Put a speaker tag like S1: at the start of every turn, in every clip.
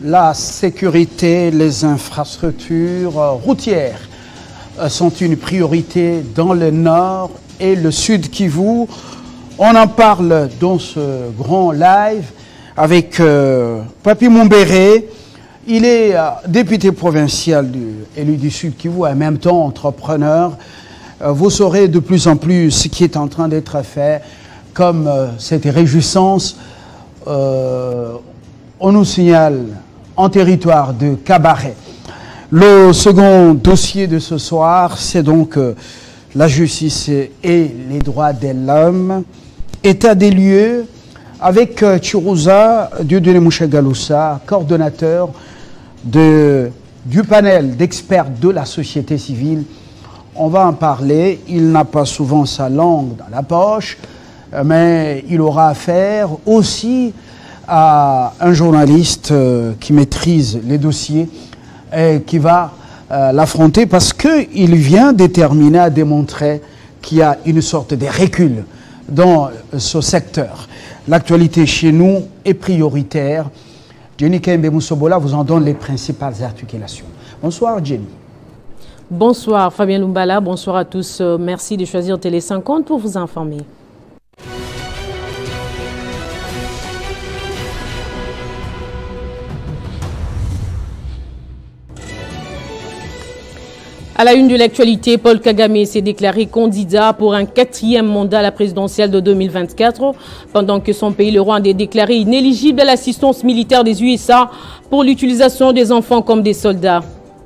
S1: La sécurité, les infrastructures routières sont une priorité dans le nord et le sud Kivu. On en parle dans ce grand live avec Papi Mumbere. Il est député provincial élu du sud Kivu, en même temps entrepreneur. Vous saurez de plus en plus ce qui est en train d'être fait, comme cette réjouissance. On nous signale en territoire de Cabaret. Le second dossier de ce soir, c'est donc la justice et les droits de l'homme. État des lieux avec Chirouza Dieudonné Mouchagaloussa, coordonnateur du panel d'experts de la société civile. On va en parler. Il n'a pas souvent sa langue dans la poche, mais il aura affaire aussi à un journaliste qui maîtrise les dossiers et qui va l'affronter parce qu'il vient déterminer à démontrer qu'il y a une sorte de recul dans ce secteur. L'actualité chez nous est prioritaire. Jenny Kembe Moussobola vous en donne les principales articulations. Bonsoir Jenny.
S2: Bonsoir Fabien Lumbala, bonsoir à tous. Merci de choisir Télé 50 pour vous informer. À la une de l'actualité, Paul Kagame s'est déclaré candidat pour un 4e mandat à la présidentielle de 2024, pendant que son pays, le Rwanda, est déclaré inéligible à l'assistance militaire des USA pour l'utilisation des enfants comme des soldats.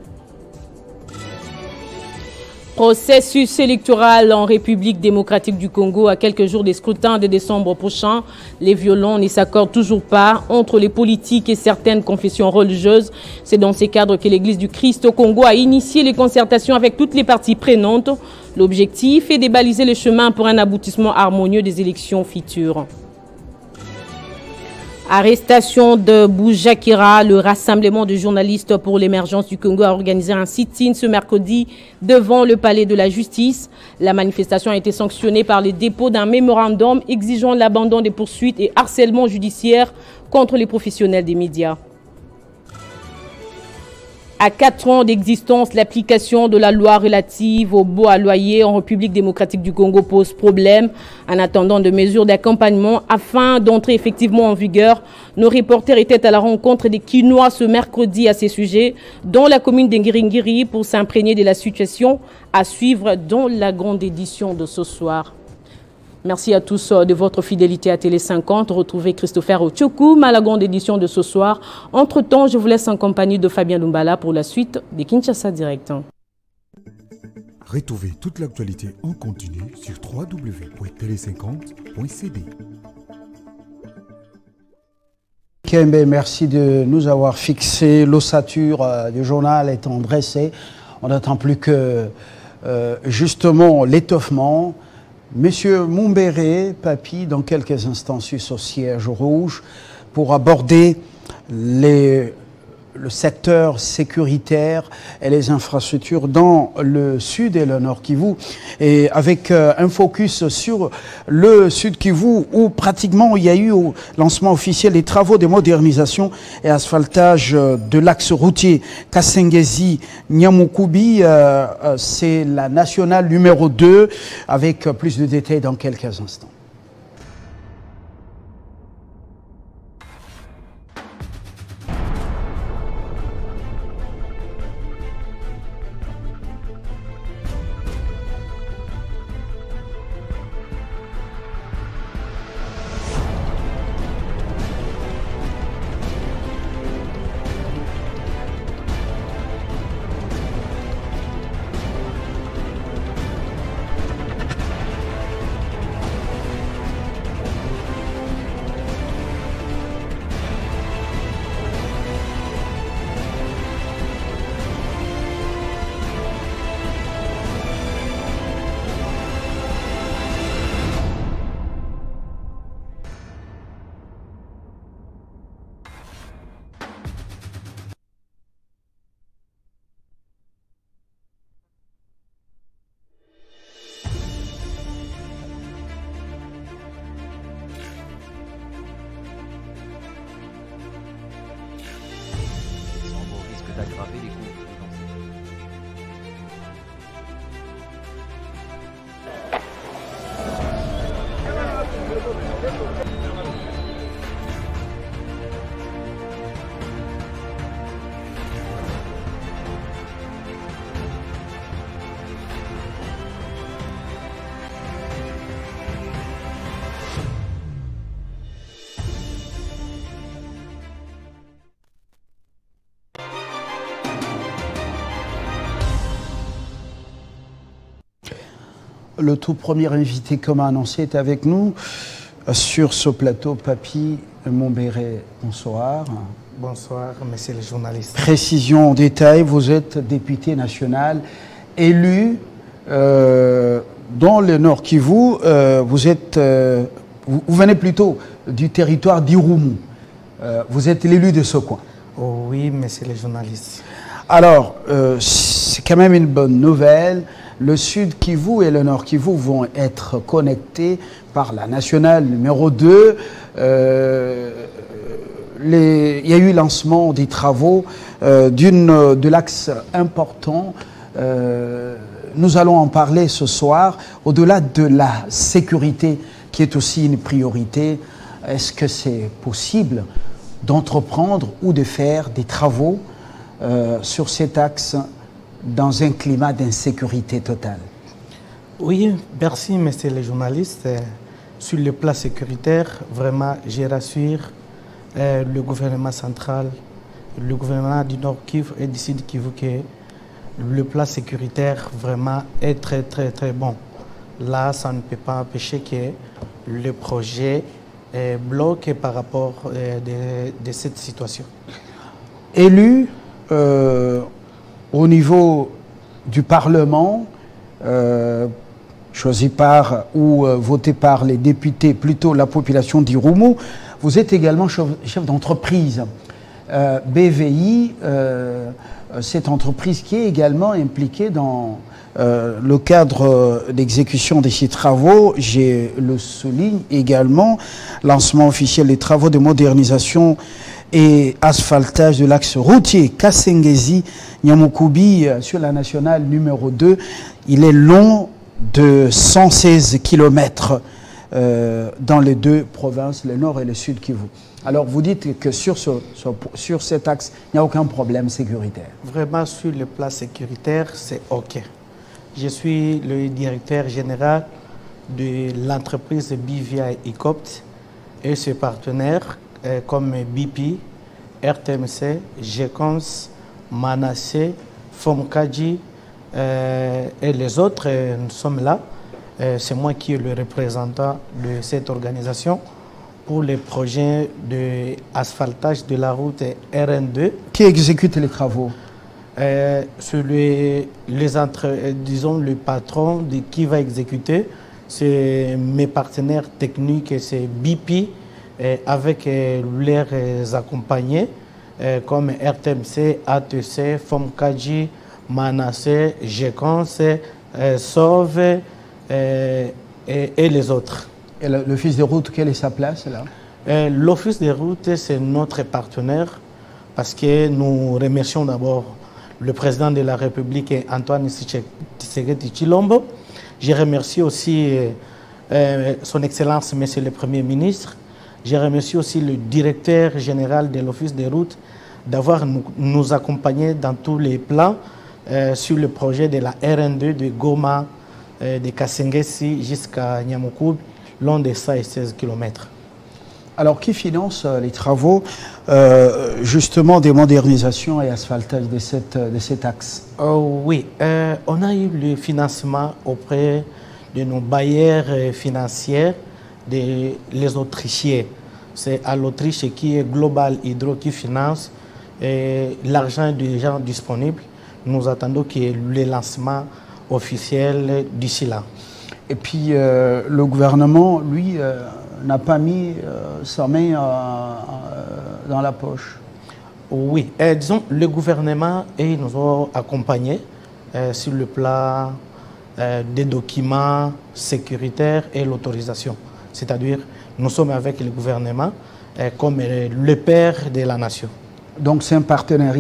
S2: Processus électoral en République démocratique du Congo à quelques jours des scrutins de décembre prochain. Les violents ne s'accordent toujours pas entre les politiques et certaines confessions religieuses. C'est dans ces cadres que l'Église du Christ au Congo a initié les concertations avec toutes les parties prenantes. L'objectif est de baliser le chemin pour un aboutissement harmonieux des élections futures. Arrestation de Boujakira, le rassemblement de journalistes pour l'émergence du Congo a organisé un sit-in ce mercredi devant le palais de la justice. La manifestation a été sanctionnée par le dépôt d'un mémorandum exigeant l'abandon des poursuites et harcèlement judiciaire contre les professionnels des médias. À 4 ans d'existence, l'application de la loi relative au baux à loyer en République démocratique du Congo pose problème. En attendant de mesures d'accompagnement afin d'entrer effectivement en vigueur, nos reporters étaient à la rencontre des Kinois ce mercredi à ces sujets, dans la commune d'Engiringiri, pour s'imprégner de la situation à suivre dans la grande édition de ce soir. Merci à tous de votre fidélité à Télé 50. Retrouvez Christopher Otchokoum à la grande édition de ce soir. Entre-temps, je vous laisse en compagnie de Fabien Lumbala pour la suite des Kinshasa Direct.
S3: Retrouvez toute l'actualité en continu sur www.tele50.cd.
S1: Kembe, merci de nous avoir fixé. L'ossature du journal étant dressée. On n'attend plus que justement l'étoffement. Monsieur Mumbere, Papi, dans quelques instants sur ce siège rouge pour aborder le secteur sécuritaire et les infrastructures dans le sud et le nord Kivu. Et avec un focus sur le sud Kivu où pratiquement il y a eu au lancement officiel des travaux de modernisation et asphaltage de l'axe routier Kasengezi-Nyamukubi. C'est la nationale numéro 2 avec plus de détails dans quelques instants.
S4: d'aggraver les conflits dans ces pays.
S1: Le tout premier invité, comme annoncé, est avec nous sur ce plateau. Papy Mombéré, bonsoir.
S5: Bonsoir, monsieur le journaliste.
S1: Précision en détail, vous êtes député national élu dans le Nord Kivu. Vous venez plutôt du territoire d'Irumu. Vous êtes l'élu de ce coin.
S5: Oh oui, monsieur le journaliste.
S1: Alors, c'est quand même une bonne nouvelle. Le Sud Kivu et le Nord Kivu vont être connectés par la nationale numéro 2. Il y a eu lancement des travaux de l'axe important. Nous allons en parler ce soir. Au-delà de la sécurité, qui est aussi une priorité, est-ce que c'est possible d'entreprendre ou de faire des travaux sur cet axe dans un climat d'insécurité totale?
S5: Oui, merci, monsieur le journaliste. Sur le plan sécuritaire, vraiment, je rassure le gouvernement central, le gouvernement du Nord Kivu et du Sud Kivu que le plan sécuritaire vraiment est très, très, très bon. Là, ça ne peut pas empêcher que le projet est bloqué par rapport de cette situation.
S1: Élu au niveau du Parlement, choisi par ou voté par les députés, plutôt la population d'Irumu, vous êtes également chef d'entreprise. BVI, cette entreprise qui est également impliquée dans le cadre d'exécution de ces travaux, je le souligne également, lancement officiel des travaux de modernisation et asphaltage de l'axe routier Kasengezi-Nyamukubi sur la nationale numéro 2. Il est long de 116 km dans les deux provinces, le nord et le sud Kivu. Alors vous dites que sur cet axe, il n'y a aucun problème sécuritaire.
S5: Vraiment, sur le plan sécuritaire, c'est OK. Je suis le directeur général de l'entreprise BVI ECOPT et ses partenaires comme BP, RTMC, GECONS, Manassé, FOMKADJI et les autres, nous sommes là. C'est moi qui est le représentant de cette organisation pour les projets d'asphaltage de la route RN2. Qui
S1: exécute les travaux?
S5: Disons, le patron qui va exécuter, c'est mes partenaires techniques, c'est BP, avec leurs accompagnés comme RTMC, ATC, FOMKADJI, Manassé, GECONS, SOV et les autres.
S1: Et l'Office des routes, quelle est sa place là?
S5: L'Office des routes, c'est notre partenaire parce que nous remercions d'abord le président de la République, Antoine Tshisekedi Tshilombo. Je remercie aussi son Excellence, Monsieur le Premier ministre. Je remercie aussi le directeur général de l'Office des routes d'avoir nous accompagné dans tous les plans sur le projet de la RN2 de Goma, de Kasengesi jusqu'à Nyamukubi, long de 116 km.
S1: Alors, qui finance les travaux justement des modernisations et asphaltage de cet axe?
S5: Oui, on a eu le financement auprès de nos bailleurs financiers, les Autrichiens. C'est à l'Autriche qui est Global Hydro qui finance l'argent est déjà disponible. Nous attendons qu'il y ait le lancement officiel d'ici là.
S1: Et puis le gouvernement, lui, n'a pas mis sa main dans la poche.
S5: Oui, disons, le gouvernement nous a accompagnés sur le plan des documents sécuritaires et l'autorisation. C'est-à-dire, nous sommes avec le gouvernement comme le père de la nation.
S1: Donc c'est un partenariat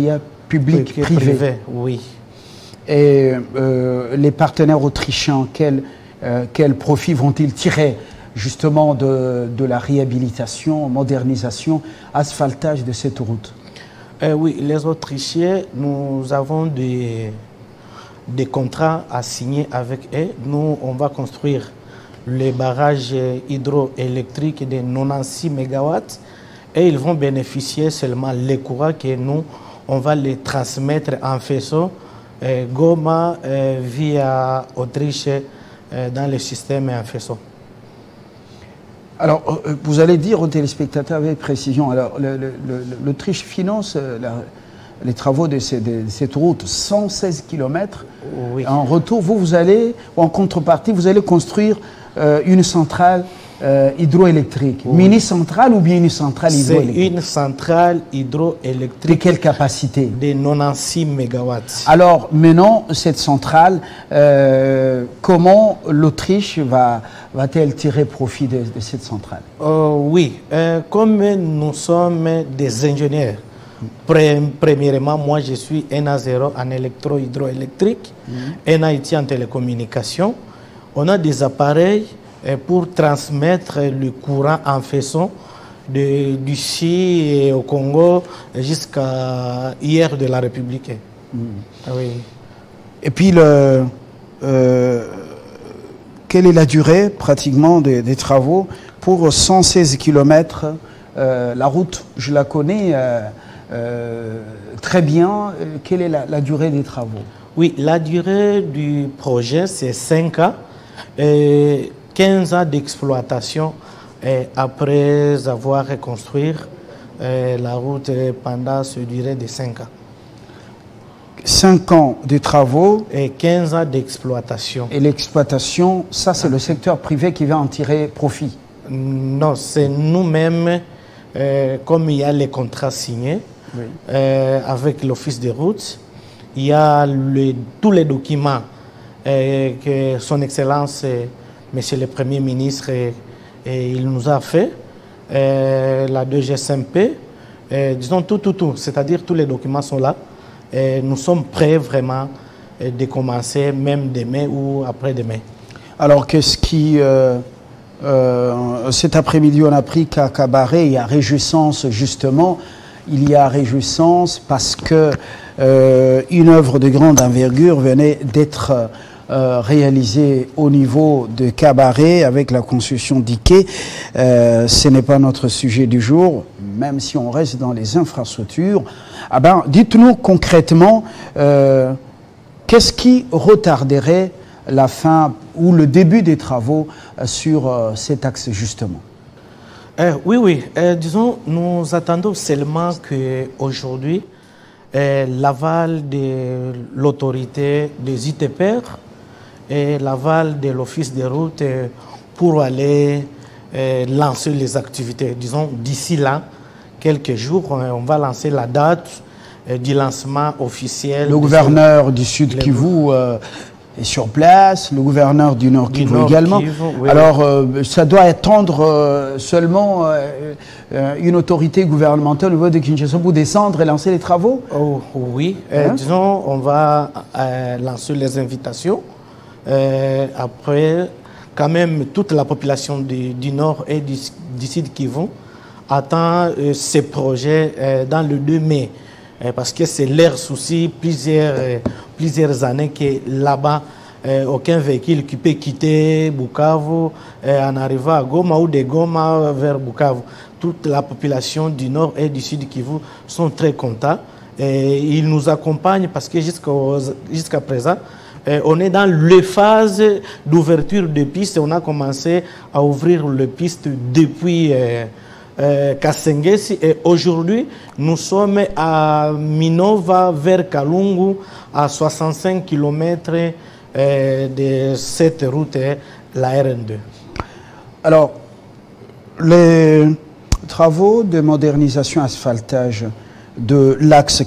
S1: public-privé.
S5: Oui.
S1: Et les partenaires autrichiens, quel profit vont-ils tirer justement de la réhabilitation, modernisation, asphaltage de cette route?
S5: Oui, les Autrichiens, nous avons des contrats à signer avec eux. Nous, on va construire les barrages hydroélectriques de 96 MW et ils vont bénéficier seulement les courants que nous, on va les transmettre en faisceau Goma via Autriche dans le système en faisceau.
S1: Alors, vous allez dire aux téléspectateurs avec précision, alors l'Autriche finance les travaux de cette route, 116 km.
S5: Oui.
S1: En retour, vous allez, ou en contrepartie, vous allez construire une centrale hydroélectrique. Oui. Mini-centrale ou bien une centrale hydroélectrique?
S5: C'est une centrale hydroélectrique.
S1: De quelle capacité?
S5: De 96 MW.
S1: Alors, maintenant, cette centrale, comment l'Autriche va-t-elle tirer profit de cette centrale?
S5: Oui, comme nous sommes des ingénieurs, premièrement, moi je suis NA0 en électro-hydroélectrique, NAIT en télécommunication. On a des appareils pour transmettre le courant en faisceau d'ici au Congo jusqu'à hier de la République. Oui.
S1: Et puis, quelle est la durée pratiquement des travaux pour 116 km? La route, je la connais très bien. Quelle est la durée des travaux?
S5: Oui, la durée du projet, c'est 5 ans. 15 ans d'exploitation après avoir reconstruit la route pendant cette durée de 5 ans.
S1: 5 ans de travaux.
S5: Et 15 ans d'exploitation.
S1: Et l'exploitation, ça c'est le secteur privé qui va en tirer profit?
S5: Non, c'est nous-mêmes, comme il y a les contrats signés oui. Avec l'Office des routes, il y a tous les documents que Son Excellence, Monsieur le Premier ministre, il nous a fait, la DGSMP, disons tout, c'est-à-dire tous les documents sont là. Et nous sommes prêts vraiment de commencer, même demain ou après-demain.
S1: Alors, qu'est-ce qui... cet après-midi, on a appris qu'à Kabaré, il y a réjouissance, justement. Il y a réjouissance parce que une œuvre de grande envergure venait d'être réalisée au niveau de Kabaré avec la construction d'IKE. Ce n'est pas notre sujet du jour, même si on reste dans les infrastructures. Ah ben, dites-nous concrètement, qu'est-ce qui retarderait la fin ou le début des travaux sur cet axe justement?
S5: Oui, disons, nous attendons seulement qu'aujourd'hui, l'aval de l'autorité des ITPR et l'aval de l'Office des routes pour aller lancer les activités. Disons, d'ici là, quelques jours, on va lancer la date du lancement officiel.
S1: Le gouverneur du Sud Kivu est sur place, le gouverneur du Nord Kivu également. Oui. Alors, ça doit attendre seulement une autorité gouvernementale au niveau de Kinshasa pour descendre et lancer les travaux?
S5: Oh, oui, disons, on va lancer les invitations. Après, quand même, toute la population du Nord et du Sud Kivu attend ces projets dans le 2 mai. Parce que c'est leur souci, plusieurs années que là-bas, aucun véhicule qui peut quitter Bukavu en arrivant à Goma ou de Goma vers Bukavu. Toute la population du Nord et du Sud Kivu sont très contents. Et ils nous accompagnent parce que jusqu'à présent, on est dans les phases d'ouverture de pistes. On a commencé à ouvrir les pistes depuis... Kasengesi, et aujourd'hui nous sommes à Minova vers Kalungu à 65 km de cette route, la RN2.
S1: Alors, les travaux de modernisation asphaltage de l'axe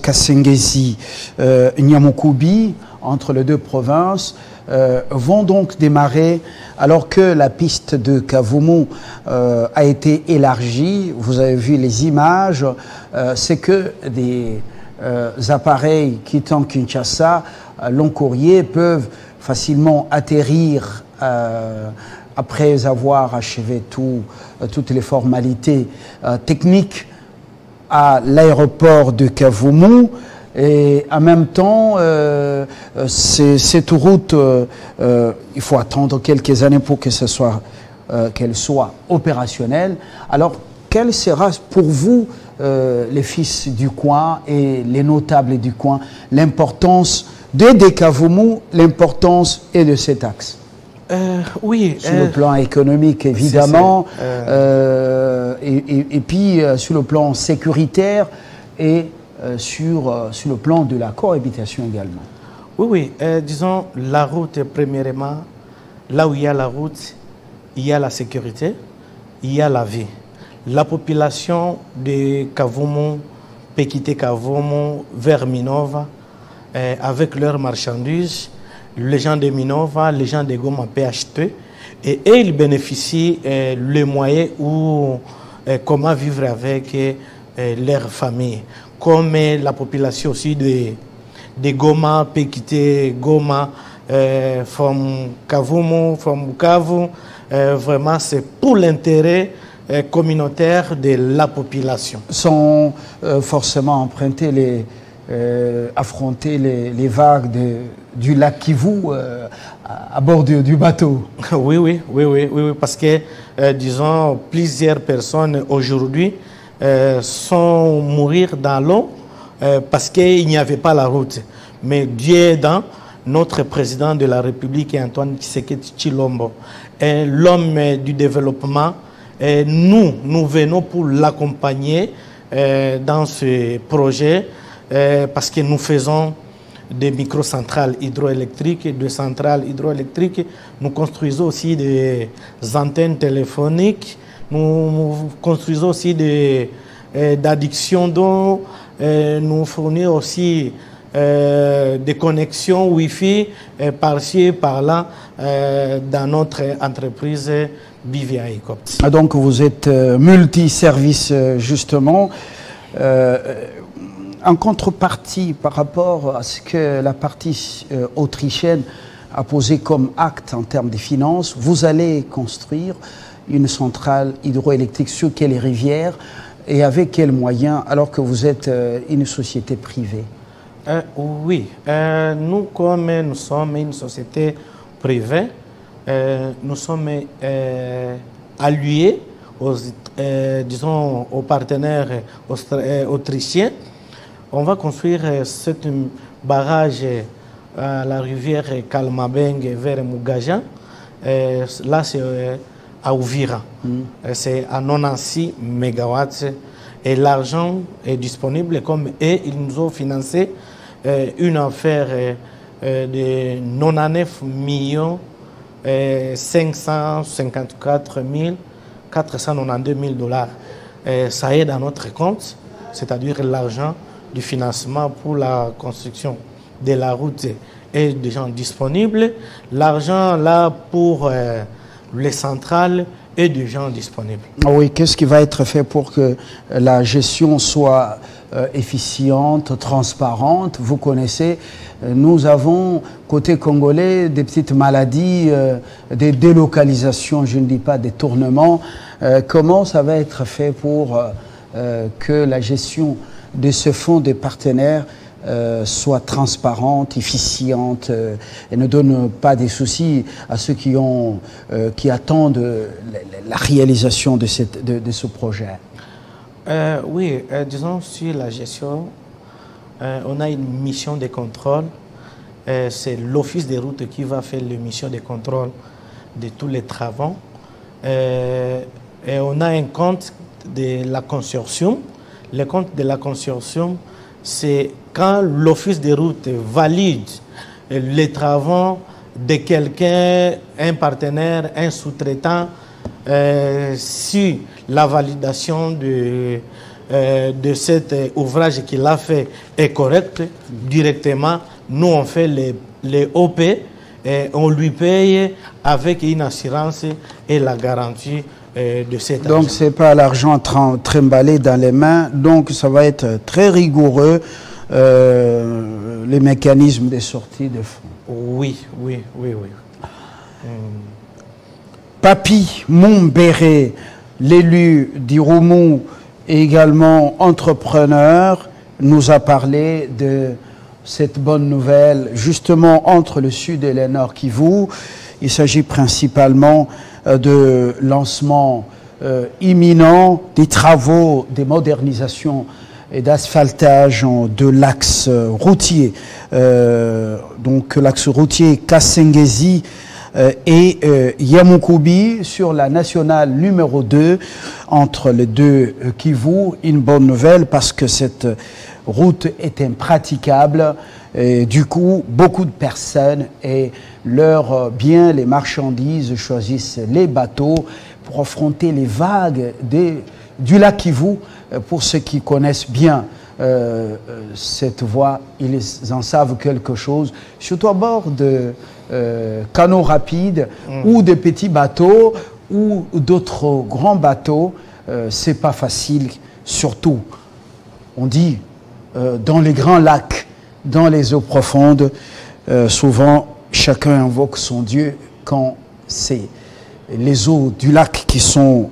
S1: Kasengesi-Nyamukubi entre les deux provinces vont donc démarrer alors que la piste de Kavumu a été élargie. Vous avez vu les images, c'est que appareils quittant Kinshasa, long courrier, peuvent facilement atterrir après avoir achevé toutes les formalités techniques à l'aéroport de Kavumu. Et en même temps, cette route, il faut attendre quelques années pour que qu'elle soit opérationnelle. Alors, quelle sera pour vous, les fils du coin et les notables du coin, l'importance de Kavumu, l'importance et de cet axe?
S5: Oui.
S1: Sur le plan économique, évidemment, et puis sur le plan sécuritaire et sur le plan de la cohabitation également.
S5: Oui. Disons, la route, premièrement, là où il y a la route, il y a la sécurité, il y a la vie. La population de Kavumu peut quitter Kavumu vers Minova avec leurs marchandises. Les gens de Minova, les gens de Goma peuvent acheter et ils bénéficient le moyen ou comment vivre avec leur famille. Comme la population aussi de Goma peut quitter Goma from Kavumu, from Bukavu. Vraiment, c'est pour l'intérêt communautaire de la population.
S1: Sans forcément affronter les vagues du lac Kivu à bord du bateau.
S5: Oui, parce que, disons, plusieurs personnes aujourd'hui sont mourir dans l'eau parce qu'il n'y avait pas la route. Mais Dieu aidant, notre président de la République, Antoine Tshisekedi Tshilombo, l'homme du développement, nous venons pour l'accompagner dans ce projet parce que nous faisons des microcentrales hydroélectriques et des centrales hydroélectriques. Nous construisons aussi des antennes téléphoniques. Nous construisons aussi des addictions d'eau. Nous fournissons aussi des connexions Wi-Fi par-ci et par-là dans notre entreprise BVI Copt.
S1: Donc vous êtes multi-service justement. En contrepartie par rapport à ce que la partie autrichienne a posé comme acte en termes de finances, vous allez construire une centrale hydroélectrique sur quelle rivière et avec quels moyens alors que vous êtes une société privée?
S5: Oui, nous comme nous sommes une société privée, nous sommes alliés aux partenaires autrichiens. On va construire ce barrage à la rivière Kalmabeng vers Mugaja. Là, c'est à Ouvira. C'est à 96 mégawatts. Et l'argent est disponible et ils nous ont financé une affaire de 99 554 492 000 dollars. Ça aide à notre compte, c'est-à-dire l'argent du financement pour la construction de la route est déjà disponible. L'argent là pour les centrales est déjà disponible.
S1: Oui, qu'est-ce qui va être fait pour que la gestion soit efficiente, transparente? Vous connaissez, nous avons, côté congolais, des petites maladies, des délocalisations, je ne dis pas des tournements. Comment ça va être fait pour que la gestion de ce fonds des partenaires soit transparente, efficiente et ne donne pas des soucis à ceux qui attendent la réalisation de ce projet?
S5: Oui, disons sur la gestion, on a une mission de contrôle. C'est l'Office des routes qui va faire la mission de contrôle de tous les travaux. Et on a un compte de la consortium. Le compte de la consortium, c'est quand l'Office des routes valide les travaux de quelqu'un, un partenaire, un sous-traitant, si la validation de cet ouvrage qu'il a fait est correcte, directement, nous on fait les OP et on lui paye avec une assurance et la garantie de cet argent.
S1: Donc ce n'est pas l'argent trimballé dans les mains, donc ça va être très rigoureux les mécanismes des sorties de fonds.
S5: Oui.
S1: Papi Mombéré, l'élu d'Iroumou, également entrepreneur, nous a parlé de cette bonne nouvelle, justement entre le sud et le nord Kivu. Il s'agit principalement de lancement imminent des travaux, des modernisations et d'asphaltage de l'axe routier. Donc l'axe routier Kasengezi et Yamoukoubi sur la nationale numéro 2 entre les deux Kivu. Une bonne nouvelle parce que cette route est impraticable et du coup beaucoup de personnes et leurs biens, les marchandises choisissent les bateaux pour affronter les vagues du lac Kivu. Pour ceux qui connaissent bien cette voie, ils en savent quelque chose, surtout à bord de canaux rapides ou de petits bateaux ou d'autres grands bateaux. C'est pas facile, surtout, on dit, dans les grands lacs, dans les eaux profondes, souvent chacun invoque son Dieu quand c'est les eaux du lac qui sont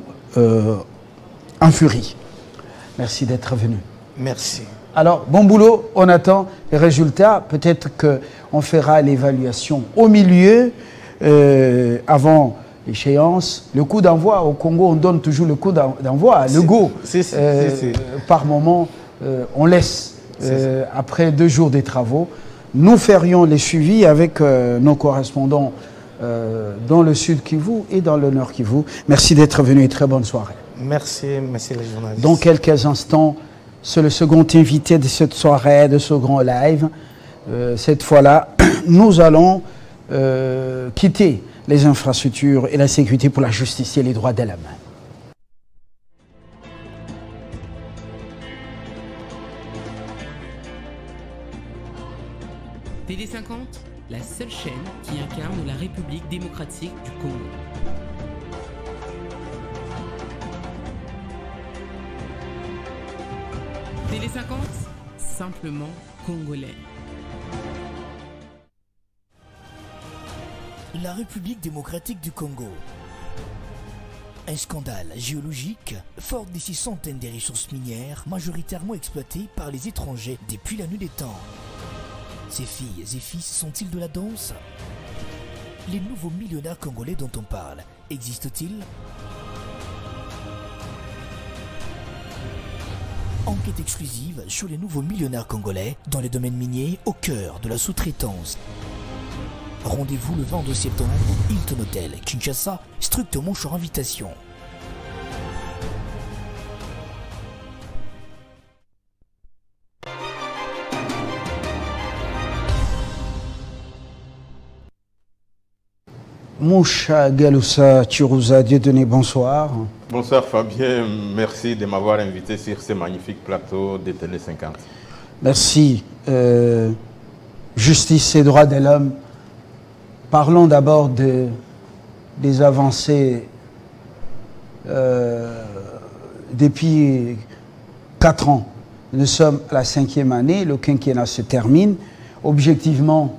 S1: en furie. Merci d'être venu.
S5: Merci.
S1: Alors, bon boulot, on attend les résultats. Peut-être qu'on fera l'évaluation au milieu, avant l'échéance. Le coup d'envoi, au Congo, on donne toujours le coup d'envoi, le go. Par moment, on laisse, après 2 jours des travaux. Nous ferions les suivis avec nos correspondants dans le sud Kivu et dans le nord Kivu. Merci d'être venu et très bonne soirée.
S5: Merci les journalistes.
S1: Dans quelques instants, c'est le second invité de cette soirée, de ce grand live. Cette fois-là, nous allons quitter les infrastructures et la sécurité pour la justice et les droits de l'homme.
S6: TV50, la seule chaîne qui incarne la République démocratique du Congo. TV50, simplement congolais.
S7: La République démocratique du Congo. Un scandale géologique, fort de 6 centaines de ressources minières majoritairement exploitées par les étrangers depuis la nuit des temps. Ces filles et fils sont-ils de la danse? Les nouveaux millionnaires congolais dont on parle, existent-ils? Enquête exclusive sur les nouveaux millionnaires congolais dans les domaines miniers au cœur de la sous-traitance. Rendez-vous le 22 septembre, Hilton Hotel, Kinshasa, strictement sur invitation.
S1: Moucha Galoussa Chirouza, Dieudonné, bonsoir.
S8: Bonsoir Fabien, merci de m'avoir invité sur ce magnifique plateau de Télé 50.
S1: Merci. Justice et droits de l'homme. Parlons d'abord des avancées depuis 4 ans. Nous sommes à la 5e année, le quinquennat se termine. Objectivement,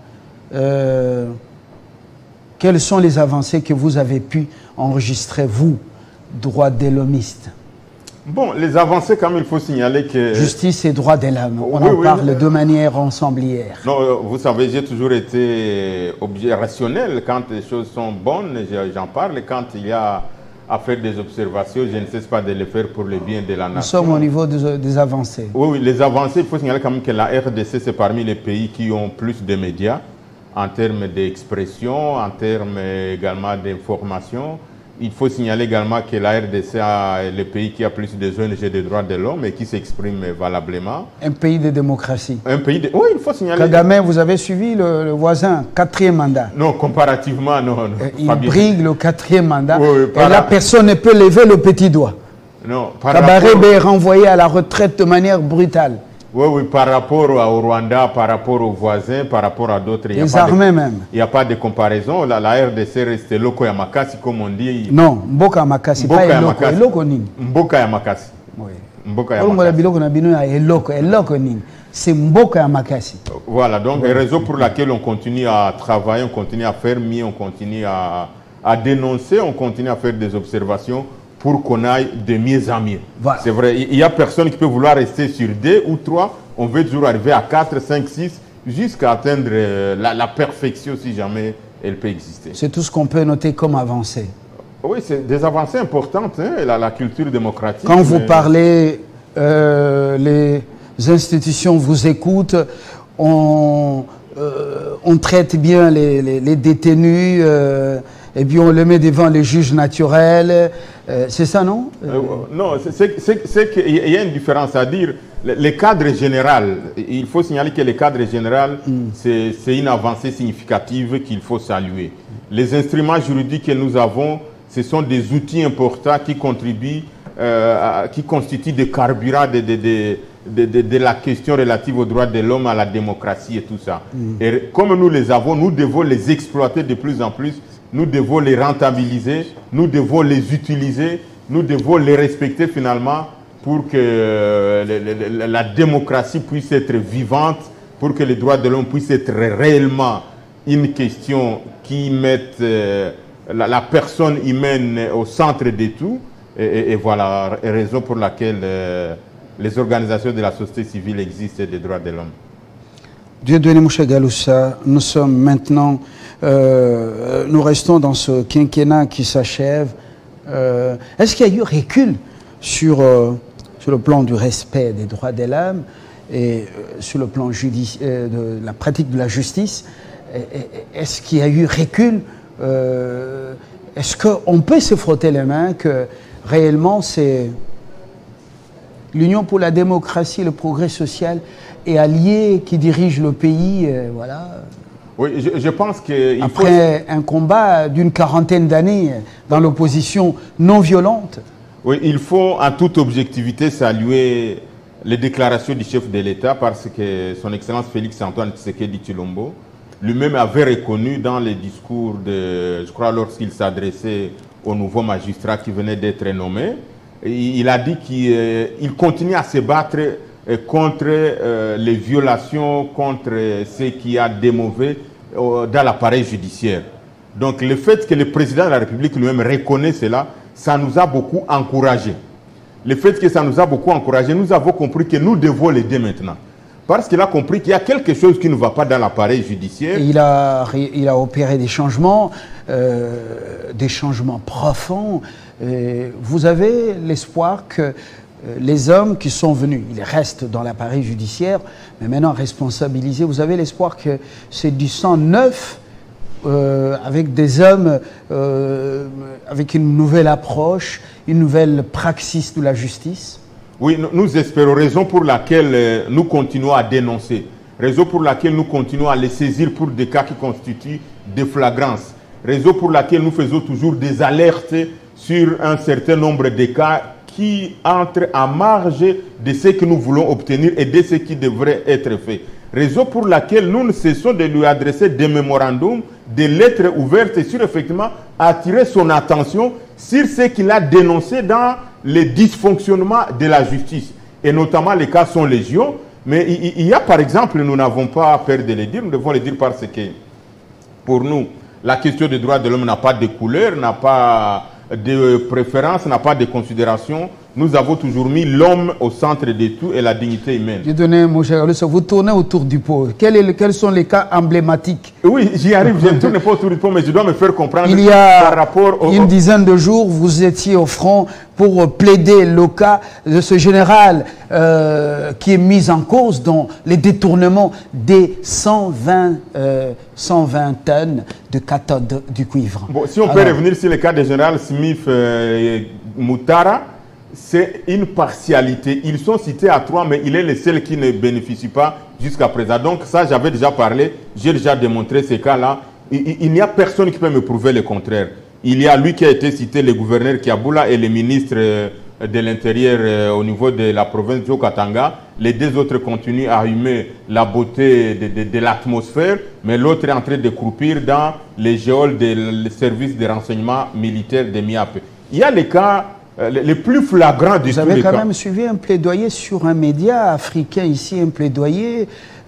S1: quelles sont les avancées que vous avez pu enregistrer, vous, droits de l'hommiste?
S8: Bon, les avancées, comme il faut signaler que...
S1: Justice et droits de l'homme, on en parle de manière ensemblière.
S8: Non, vous savez, j'ai toujours été rationnel. Quand les choses sont bonnes, j'en parle. Quand il y a à faire des observations, je ne cesse pas de les faire pour le bien de la nation.
S1: Nous sommes au niveau des avancées.
S8: Oui, les avancées, il faut signaler quand même que la RDC, c'est parmi les pays qui ont plus de médias, en termes d'expression, en termes également d'information. Il faut signaler également que la RDC est le pays qui a plus de ONG des droits de l'homme et qui s'exprime valablement.
S1: Un pays de démocratie.
S8: Un pays de... Oui, il faut signaler...
S1: Kagame, vous avez suivi le voisin, 4e mandat.
S8: Non, comparativement, non.
S1: Il brigue le 4e mandat.
S8: Oui,
S1: et là, personne ne peut lever le petit doigt.
S8: Non,
S1: Kabarebe est renvoyé à la retraite de manière brutale.
S8: Oui, par rapport au Rwanda, par rapport aux voisins, par rapport à d'autres.
S1: Les armées même.
S8: Il n'y a pas de comparaison. La RDC reste Loko Yamakasi, comme on dit.
S1: Non, Mboka Yamakasi, pas Eloko. Eloko Nini.
S8: Mboka Yamakasi.
S1: Oui.
S8: Mboka Yamakasi.
S1: c'est Mboka Makassi.
S8: Voilà, donc raison pour laquelle on continue à travailler, on continue à faire mieux, on continue à dénoncer, on continue à faire des observations pour qu'on aille de mieux en mieux.
S1: Voilà.
S8: C'est vrai, il n'y a personne qui peut vouloir rester sur 2 ou 3, on veut toujours arriver à 4, 5, 6, jusqu'à atteindre la perfection si jamais elle peut exister.
S1: C'est tout ce qu'on peut noter comme avancée.
S8: Oui, c'est des avancées importantes, hein, la culture démocratique.
S1: Quand vous parlez, les institutions vous écoutent, on traite bien les détenus, et puis on les met devant les juges naturels. C'est ça, non?
S8: Non, c'est qu'il y a une différence à dire. Le cadre général, il faut signaler que le cadre général, c'est une avancée significative qu'il faut saluer. Les instruments juridiques que nous avons, ce sont des outils importants qui contribuent, qui constituent des carburants de la question relative aux droits de l'homme, à la démocratie et tout ça. Et comme nous les avons, nous devons les exploiter de plus en plus, nous devons les rentabiliser, nous devons les utiliser, nous devons les respecter finalement pour que la démocratie puisse être vivante, pour que les droits de l'homme puissent être réellement une question qui mette la personne humaine au centre de tout. Et voilà, raison pour laquelle les organisations de la société civile existent et des droits de l'homme.
S1: Dieudonné Mouchagaloussa, nous sommes maintenant, nous restons dans ce quinquennat qui s'achève. Est-ce qu'il y a eu recul sur le plan du respect des droits de l'homme et sur le plan de la pratique de la justice? Est-ce qu'il y a eu recul? Est-ce qu'on peut se frotter les mains que réellement c'est l'Union pour la démocratie et le progrès social et allié qui dirige le pays, voilà.
S8: Oui, je pense que
S1: après un combat d'une 40aine d'années dans l'opposition non violente.
S8: Oui, il faut en toute objectivité saluer les déclarations du chef de l'État parce que son Excellence Félix-Antoine Tshisekedi Tshilombo lui-même avait reconnu dans les discours je crois lorsqu'il s'adressait au nouveau magistrat qui venait d'être nommé, il a dit qu'il continue à se battre contre les violations, contre ce qu'il y a de mauvais dans l'appareil judiciaire. Donc le fait que le président de la République lui-même reconnaît cela, ça nous a beaucoup encouragés. Le fait que ça nous a beaucoup encouragés, nous avons compris que nous devons l'aider maintenant. Parce qu'il a compris qu'il y a quelque chose qui ne va pas dans l'appareil judiciaire.
S1: Et il a opéré des changements profonds. Vous avez l'espoir que les hommes qui sont venus, ils restent dans l'appareil judiciaire, mais maintenant responsabilisés, vous avez l'espoir que c'est du sang neuf avec des hommes avec une nouvelle approche, une nouvelle praxis de la justice?
S8: Oui, nous espérons, raison pour laquelle nous continuons à dénoncer, raison pour laquelle nous continuons à les saisir pour des cas qui constituent des flagrances, raison pour laquelle nous faisons toujours des alertes sur un certain nombre de cas qui entrent à marge de ce que nous voulons obtenir et de ce qui devrait être fait. Raison pour laquelle nous ne cessons de lui adresser des mémorandums, des lettres ouvertes sur effectivement attirer son attention sur ce qu'il a dénoncé dans les dysfonctionnements de la justice. Et notamment les cas sont légion. Mais il y a par exemple, nous n'avons pas peur de le dire, nous devons le dire parce que pour nous, la question des droits de l'homme n'a pas de couleur, n'a pas de préférence, n'a pas de considération. Nous avons toujours mis l'homme au centre de tout et la dignité humaine.
S1: Dieudonné Mouchagaloussa, vous tournez autour du pot. Quels sont les cas emblématiques?
S8: Oui, j'y arrive, je ne tourne pas autour du pot, mais je dois me faire comprendre.
S1: Il y a
S8: par rapport
S1: une dizaine de jours, vous étiez au front pour plaider le cas de ce général qui est mis en cause dans les détournements des 120 tonnes de cathode du cuivre.
S8: Bon, si on peut revenir sur le cas du général Smith Moutara, c'est une partialité. Ils sont cités à 3, mais il est le seul qui ne bénéficie pas jusqu'à présent. Donc ça, j'avais déjà parlé, j'ai déjà démontré ces cas-là. Il n'y a personne qui peut me prouver le contraire. Il y a lui qui a été cité, le gouverneur Kiaboula et le ministre de l'Intérieur au niveau de la province de Katanga. Les deux autres continuent à humer la beauté de l'atmosphère, mais l'autre est en train de croupir dans les geôles des services de renseignement militaire de MIAP. Il y a les cas les plus flagrants de tous les cas.
S1: Vous avez quand même suivi un plaidoyer sur un média africain ici, un plaidoyer.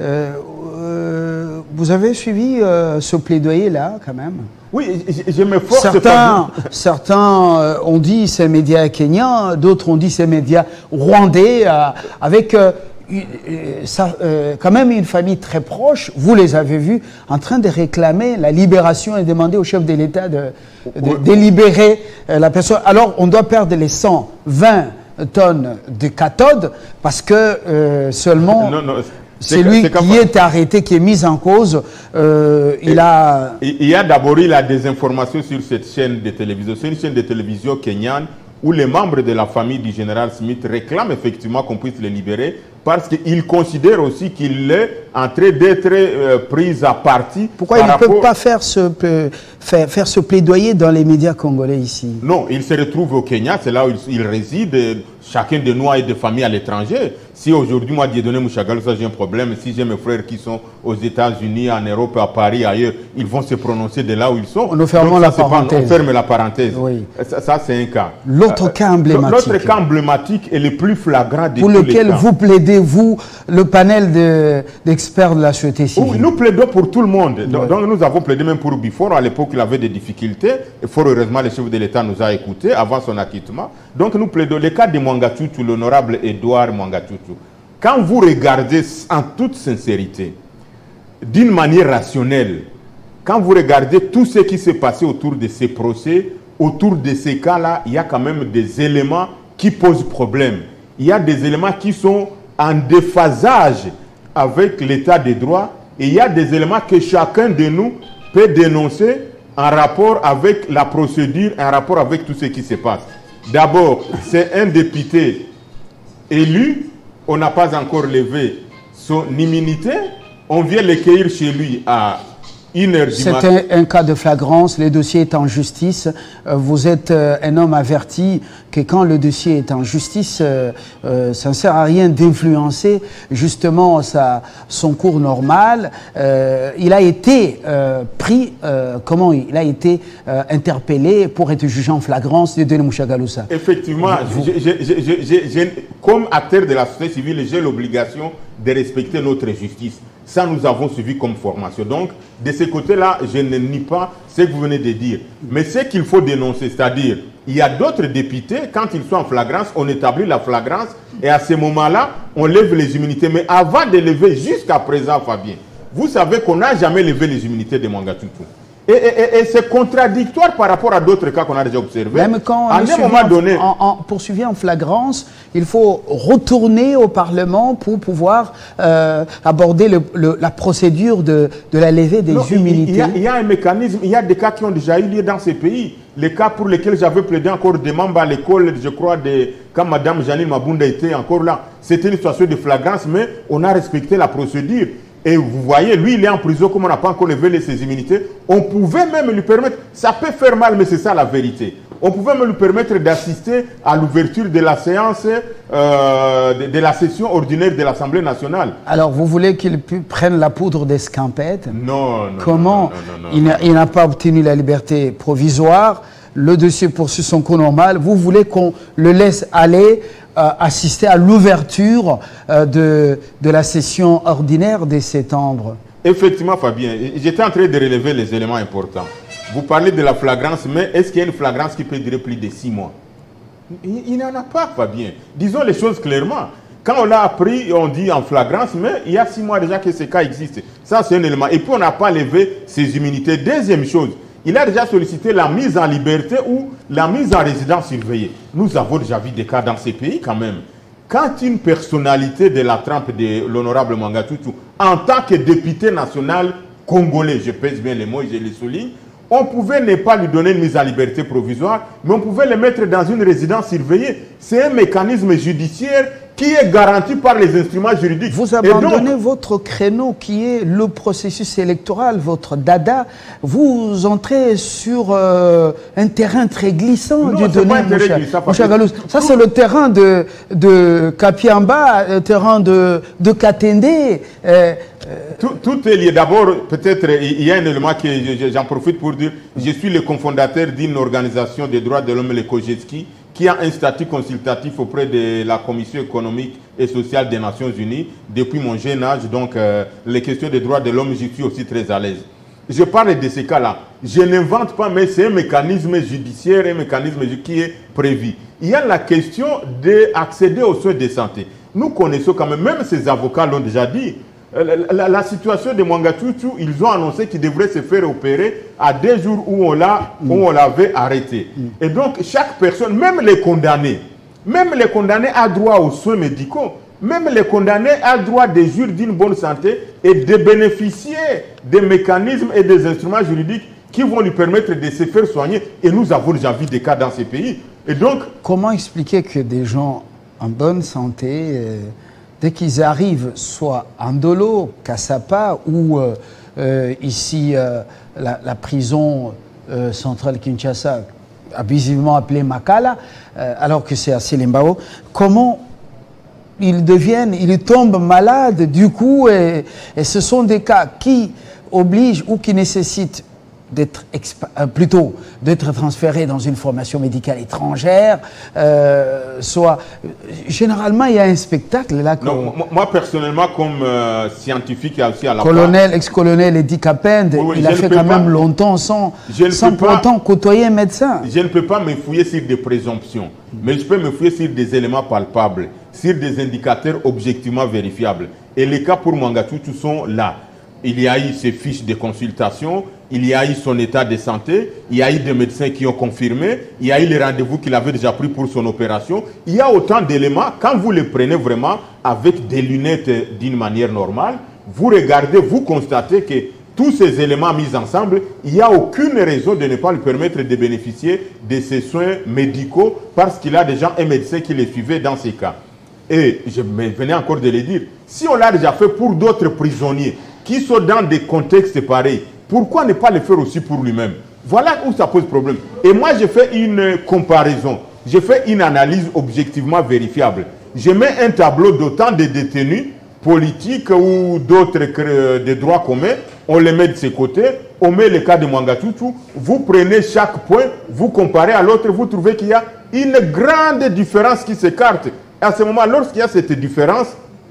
S1: Vous avez suivi ce plaidoyer-là quand même?
S8: Oui, je me force.
S1: Certains ont dit c'est un média kenyan, d'autres ont dit c'est un média rwandais, avec quand même une famille très proche. Vous les avez vus en train de réclamer la libération et demander au chef de l'État de libérer la personne. Alors on doit perdre les 120 tonnes de cathodes parce que seulement... C'est lui qui est arrêté, qui est mis en cause. Il y
S8: a d'abord eu la désinformation sur cette chaîne de télévision. C'est une chaîne de télévision kenyane où les membres de la famille du général Smith réclament effectivement qu'on puisse le libérer parce qu'ils considèrent aussi qu'il est en train d'être pris à partie.
S1: Pourquoi il ne peut pas faire ce plaidoyer dans les médias congolais ici?
S8: Non, il se retrouve au Kenya, c'est là où il réside. Chacun de nous a des familles à l'étranger. Si aujourd'hui, moi, Dieudonné Mouchagalousa, j'ai un problème, si j'ai mes frères qui sont aux États-Unis, en Europe, à Paris, ailleurs, ils vont se prononcer de là où ils sont.
S1: Nous fermons la parenthèse.
S8: On ferme la parenthèse.
S1: Oui.
S8: Ça c'est un cas.
S1: L'autre cas emblématique.
S8: L'autre cas emblématique est le plus flagrant de tous les cas.
S1: Pour lequel vous plaidez, vous, le panel d'experts de la société civile?
S8: Oui, nous plaidons pour tout le monde. Oui. Donc nous avons plaidé même pour Bifor. À l'époque, il avait des difficultés. Et fort heureusement, le chef de l'État nous a écoutés avant son acquittement. Donc nous plaidons le cas de Mwangatutu, l'honorable Edouard Mwangatutu. Quand vous regardez en toute sincérité, d'une manière rationnelle, quand vous regardez tout ce qui s'est passé autour de ces procès, autour de ces cas-là, il y a quand même des éléments qui posent problème. Il y a des éléments qui sont en déphasage avec l'état des droits et il y a des éléments que chacun de nous peut dénoncer en rapport avec la procédure, en rapport avec tout ce qui se passe. D'abord, c'est un député élu, on n'a pas encore levé son immunité, on vient l'accueillir chez lui à 1h du matin.
S1: C'était un cas de flagrance, le dossier est en justice. Vous êtes un homme averti que quand le dossier est en justice, ça ne sert à rien d'influencer justement son cours normal. Il a été pris, il a été interpellé pour être jugé en flagrance de Dieudonné Mouchagalousa.
S8: Effectivement, comme acteur de la société civile, j'ai l'obligation de respecter notre justice. Ça, nous avons suivi comme formation. Donc, de ce côté-là, je ne nie pas ce que vous venez de dire. Mais ce qu'il faut dénoncer, c'est-à-dire, il y a d'autres députés, quand ils sont en flagrance, on établit la flagrance et à ce moment-là, on lève les immunités. Mais avant de lever, jusqu'à présent, Fabien, vous savez qu'on n'a jamais levé les immunités de Mwangatutu. Et c'est contradictoire par rapport à d'autres cas qu'on a déjà observés.
S1: Même quand
S8: à un moment donné,
S1: poursuivi en flagrance, il faut retourner au Parlement pour pouvoir aborder la procédure de la levée des immunités.
S8: Il y a un mécanisme, il y a des cas qui ont déjà eu lieu dans ces pays. Les cas pour lesquels j'avais plaidé encore des membres à l'école, je crois, quand Mme Janine Mabunda était encore là, c'était une situation de flagrance, mais on a respecté la procédure. Et vous voyez, lui, il est en prison, comme on n'a pas encore levé ses immunités. On pouvait même lui permettre, ça peut faire mal, mais c'est ça la vérité. On pouvait même lui permettre d'assister à l'ouverture de la séance, de la session ordinaire de l'Assemblée nationale.
S1: Alors, vous voulez qu'il prenne la poudre d'escampette?
S8: Non, non.
S1: Comment? Il n'a pas obtenu la liberté provisoire. Le dossier poursuit son cours normal. Vous voulez qu'on le laisse aller assister à l'ouverture de la session ordinaire de septembre?
S8: Effectivement, Fabien, j'étais en train de relever les éléments importants. Vous parlez de la flagrance, mais est-ce qu'il y a une flagrance qui peut durer plus de 6 mois? Il n'y en a pas, Fabien. Disons les choses clairement. Quand on l'a appris, on dit en flagrance, mais il y a 6 mois déjà que ce cas existe. Ça, c'est un élément. Et puis, on n'a pas levé ses immunités. Deuxième chose, il a déjà sollicité la mise en liberté ou la mise en résidence surveillée. Nous avons déjà vu des cas dans ces pays quand même. Quand une personnalité de la trempe de l'honorable Mwangatutu, en tant que député national congolais, je pèse bien les mots et je les souligne, on pouvait ne pas lui donner une mise en liberté provisoire, mais on pouvait le mettre dans une résidence surveillée. C'est un mécanisme judiciaire qui est garanti par les instruments juridiques.
S1: Vous abandonnez votre créneau qui est le processus électoral, votre dada. Vous entrez sur un terrain très glissant.
S8: Non, c'est pas un terrain glissant.
S1: Ça, c'est le terrain de Kapiamba, le terrain de Katende.
S8: Tout est lié. D'abord, peut-être, il y a un élément que j'en profite pour dire. Je suis le cofondateur d'une organisation des droits de l'homme, le Kojetski, qui a un statut consultatif auprès de la Commission économique et sociale des Nations Unies. Depuis mon jeune âge, donc les questions des droits de l'homme, j'y suis aussi très à l'aise. Je parle de ces cas-là. Je n'invente pas, mais c'est un mécanisme judiciaire, un mécanisme qui est prévu. Il y a la question d'accéder aux soins de santé. Nous connaissons quand même ces avocats l'ont déjà dit, la situation de Mwangachuchu, ils ont annoncé qu'il devrait se faire opérer à 2 jours où on l'avait arrêté. Et donc, chaque personne, même les condamnés a droit aux soins médicaux. Même les condamnés a droit de jouir d'une bonne santé et de bénéficier des mécanismes et des instruments juridiques qui vont lui permettre de se faire soigner. Et nous avons déjà vu des cas dans ces pays. Et donc,
S1: comment expliquer que des gens en bonne santé, dès qu'ils arrivent, soit à Ndolo, Kassapa ou ici la prison centrale Kinshasa, abusivement appelée Makala, alors que c'est à Selimbao, comment ils tombent malades du coup, et ce sont des cas qui obligent ou qui nécessitent d'être transférés dans une formation médicale étrangère, généralement il y a un spectacle là.
S8: Non, moi personnellement comme scientifique et aussi à la
S1: ex-colonel Edi Kapend, il a fait quand même longtemps sans pour autant côtoyer un médecin.
S8: Je ne peux pas me fouiller sur des présomptions, mais je peux me fouiller sur des éléments palpables, sur des indicateurs objectivement vérifiables. Et les cas pour Mwangachuchu sont là. Il y a eu ses fiches de consultation, il y a eu son état de santé, il y a eu des médecins qui ont confirmé, il y a eu les rendez-vous qu'il avait déjà pris pour son opération. Il y a autant d'éléments, quand vous les prenez vraiment avec des lunettes d'une manière normale, vous regardez, vous constatez que tous ces éléments mis ensemble, il n'y a aucune raison de ne pas lui permettre de bénéficier de ces soins médicaux parce qu'il a déjà un médecin qui les suivait dans ces cas. Et je me venais encore de le dire, si on l'a déjà fait pour d'autres prisonniers, qui sont dans des contextes pareils, pourquoi ne pas le faire aussi pour lui-même? Voilà où ça pose problème. Et moi, je fais une comparaison, je fais une analyse objectivement vérifiable. Je mets un tableau d'autant de détenus politiques ou d'autres de droits communs, on les met de ce côté, on met le cas de Mwangachuchu, vous prenez chaque point, vous comparez à l'autre, vous trouvez qu'il y a une grande différence qui s'écarte. Et à ce moment, lorsqu'il y a cette différence,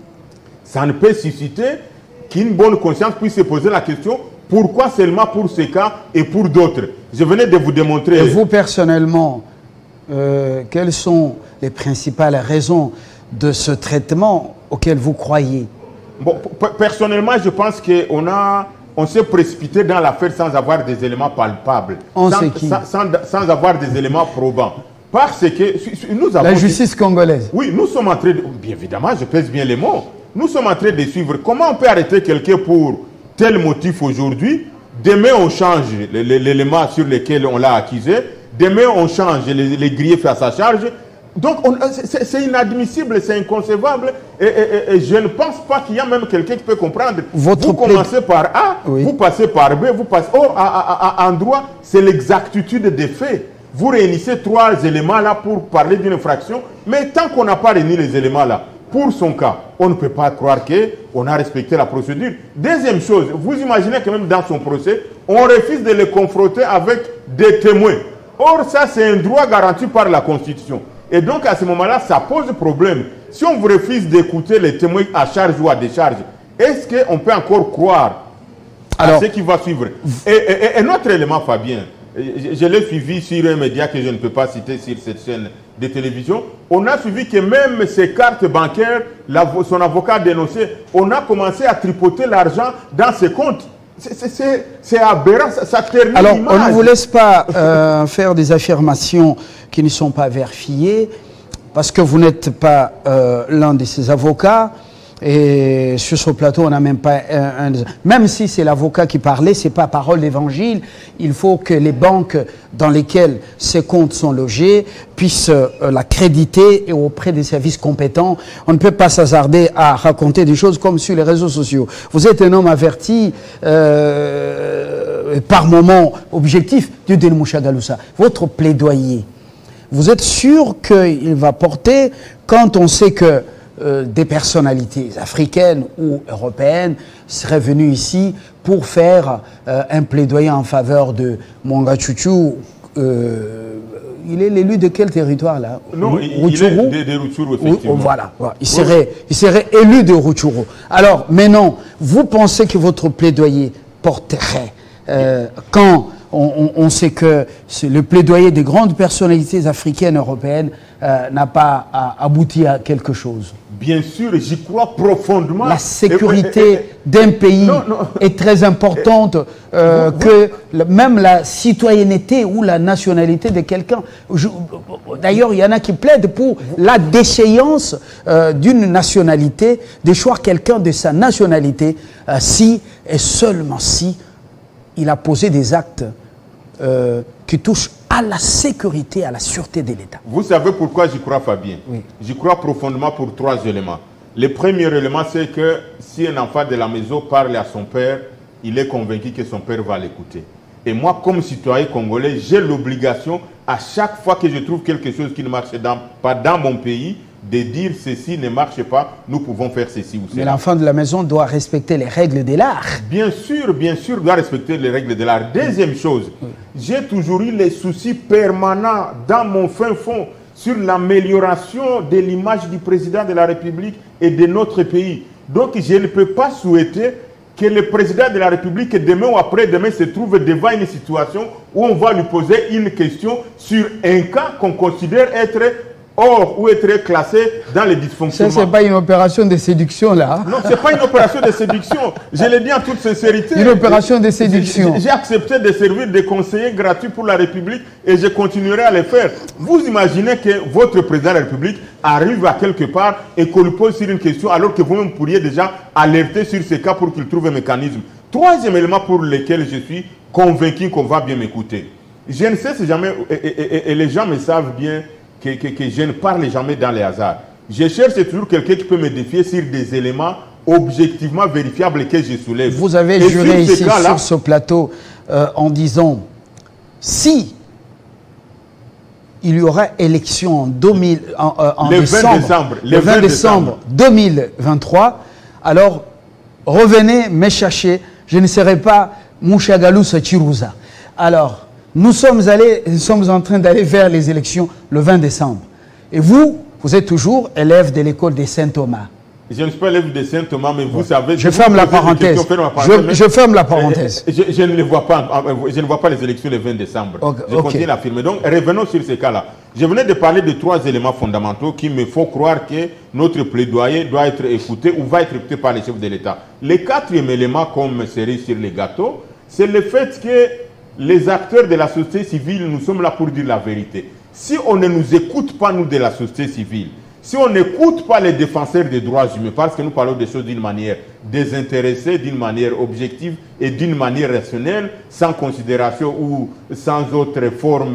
S8: ça ne peut susciter qu'une bonne conscience puisse se poser la question, pourquoi seulement pour ce cas et pour d'autres? Je venais de vous démontrer...
S1: Et vous, personnellement, quelles sont les principales raisons de ce traitement auquel vous croyez?
S8: Bon, personnellement, je pense qu'on s'est précipité dans l'affaire sans avoir des éléments palpables, sans avoir des éléments probants. Parce que nous avons...
S1: La justice congolaise.
S8: Oui, nous sommes en train de... Bien évidemment, je pèse bien les mots. Nous sommes en train de suivre comment on peut arrêter quelqu'un pour tel motif aujourd'hui. Demain, on change l'élément sur lequel on l'a accusé. Demain, on change les griefs à sa charge. Donc, c'est inadmissible, c'est inconcevable. Et je ne pense pas qu'il y a même quelqu'un qui peut comprendre. Vous commencez par A, oui. Vous passez par B, vous passez... Or, en droit, c'est l'exactitude des faits. Vous réunissez 3 éléments là pour parler d'une infraction. Mais tant qu'on n'a pas réuni les éléments là, pour son cas, on ne peut pas croire qu'on a respecté la procédure. Deuxième chose, vous imaginez que même dans son procès, on refuse de le confronter avec des témoins. Or, ça, c'est un droit garanti par la Constitution. Et donc, à ce moment-là, ça pose problème. Si on vous refuse d'écouter les témoins à charge ou à décharge, est-ce qu'on peut encore croire à ce qui va suivre? Et notre élément, Fabien, je l'ai suivi sur un média que je ne peux pas citer sur cette chaîne de télévision. On a suivi que même ses cartes bancaires, son avocat a dénoncé, on a commencé à tripoter l'argent dans ses comptes. C'est aberrant, ça termine.
S1: Alors, on ne vous laisse pas faire des affirmations qui ne sont pas vérifiées, parce que vous n'êtes pas l'un de ces avocats. Et sur ce plateau, on n'a même pas même si c'est l'avocat qui parlait, c'est pas parole d'évangile. Il faut que les banques dans lesquelles ces comptes sont logés puissent l'accréditer et auprès des services compétents. On ne peut pas s'hasarder à raconter des choses comme sur les réseaux sociaux. Vous êtes un homme averti, par moments objectif, Dieudonné Mouchagaloussa. Votre plaidoyer, vous êtes sûr qu'il va porter quand on sait que des personnalités africaines ou européennes seraient venues ici pour faire un plaidoyer en faveur de Mwangachuchu, il est l'élu de quel territoire là?
S8: Non, il est de Rutshuru, effectivement.
S1: Voilà, il serait élu de Rutshuru. Alors, maintenant, vous pensez que votre plaidoyer porterait quand on sait que le plaidoyer des grandes personnalités africaines, européennes n'a pas abouti à quelque chose?
S8: Bien sûr, j'y crois profondément.
S1: La sécurité d'un pays est très importante, que même la citoyenneté ou la nationalité de quelqu'un. D'ailleurs, il y en a qui plaident pour la déchéance d'une nationalité, de choisir quelqu'un de sa nationalité, si et seulement si il a posé des actes qui touchent à la sécurité, à la sûreté de l'État.
S8: Vous savez pourquoi j'y crois, Fabien?
S1: Oui.
S8: J'y crois profondément pour 3 éléments. Le premier élément, c'est que si un enfant de la maison parle à son père, il est convaincu que son père va l'écouter. Et moi, comme citoyen congolais, j'ai l'obligation, à chaque fois que je trouve quelque chose qui ne marche pas dans mon pays, de dire ceci ne marche pas, nous pouvons faire ceci ou cela.
S1: Mais l'enfant de la maison doit respecter les règles de l'art. Bien
S8: sûr, doit respecter les règles de l'art. Deuxième chose, j'ai toujours eu les soucis permanents dans mon fin fond sur l'amélioration de l'image du président de la République et de notre pays. Donc je ne peux pas souhaiter que le président de la République, demain ou après-demain, se trouve devant une situation où on va lui poser une question sur un cas qu'on considère être or ou être classé dans les dysfonctionnements.
S1: Ça, ce n'est pas une opération de séduction, là.
S8: Non, ce n'est pas une opération de séduction. Je l'ai dit en toute sincérité.
S1: Une opération de séduction.
S8: J'ai accepté de servir de conseiller gratuit pour la République et je continuerai à le faire. Vous imaginez que votre président de la République arrive à quelque part et qu'on lui pose sur une question alors que vous-même pourriez déjà alerter sur ce cas pour qu'il trouve un mécanisme. Troisième élément pour lequel je suis convaincu qu'on va bien m'écouter. Je ne sais si jamais, et les gens me savent bien, que je ne parle jamais dans les hasards. Je cherche toujours quelqu'un qui peut me défier sur des éléments objectivement vérifiables que je soulève.
S1: Vous avez juré ici sur ce plateau en disant si il y aura élection en le 20 décembre 2023, alors revenez me chercher, je ne serai pas Mouchagalou Chirouza. Alors, nous sommes en train d'aller vers les élections le 20 décembre. Et vous êtes toujours élève de l'école de Saint-Thomas.
S8: Je ne suis pas élève de Saint-Thomas, mais vous savez...
S1: Je ferme la parenthèse. Je ferme la parenthèse.
S8: Je ne les vois pas, je ne vois pas les élections le 20 décembre. Je continue à affirmer. Donc, revenons sur ce cas-là. Je venais de parler de 3 éléments fondamentaux qui me font croire que notre plaidoyer doit être écouté ou va être écouté par les chefs de l'État. Le 4e élément, comme cerise sur les gâteaux, c'est le fait que les acteurs de la société civile, nous sommes là pour dire la vérité. Si on ne nous écoute pas, nous, de la société civile, si on n'écoute pas les défenseurs des droits humains, parce que nous parlons des choses d'une manière désintéressée, d'une manière objective et d'une manière rationnelle, sans considération ou sans autre forme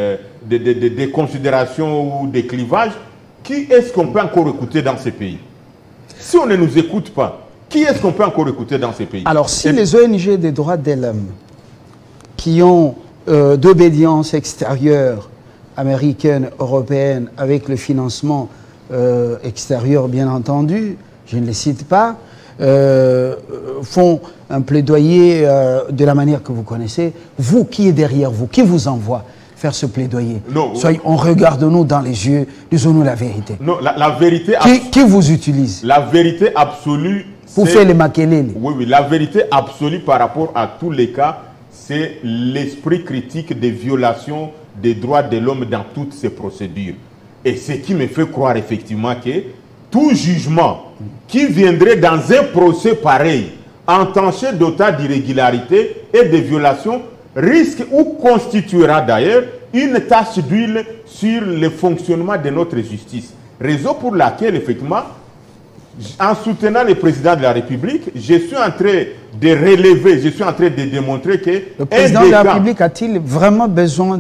S8: de considération ou de clivage, qui est-ce qu'on peut encore écouter dans ces pays? Si on ne nous écoute pas, qui est-ce qu'on peut encore écouter dans ces pays?
S1: Alors, si les ONG des droits de l'homme qui ont d'obédience extérieure, américaine, européenne, avec le financement extérieur, bien entendu, je ne les cite pas, font un plaidoyer de la manière que vous connaissez, vous qui êtes derrière vous, qui vous envoie faire ce plaidoyer?
S8: Non,
S1: on regarde-nous dans les yeux, disons-nous la vérité.
S8: Non, la vérité...
S1: Qui vous utilise?
S8: La vérité absolue...
S1: Pour faire les maquelés.
S8: Oui, la vérité absolue par rapport à tous les cas, c'est l'esprit critique des violations des droits de l'homme dans toutes ces procédures. Et ce qui me fait croire effectivement que tout jugement qui viendrait dans un procès pareil, entaché d'autant d'irrégularités et de violations, risque ou constituera d'ailleurs une tache d'huile sur le fonctionnement de notre justice. Raison pour laquelle, effectivement, en soutenant le président de la République, je suis en train de relever, je suis en train de démontrer que...
S1: Le président de la République a-t-il vraiment besoin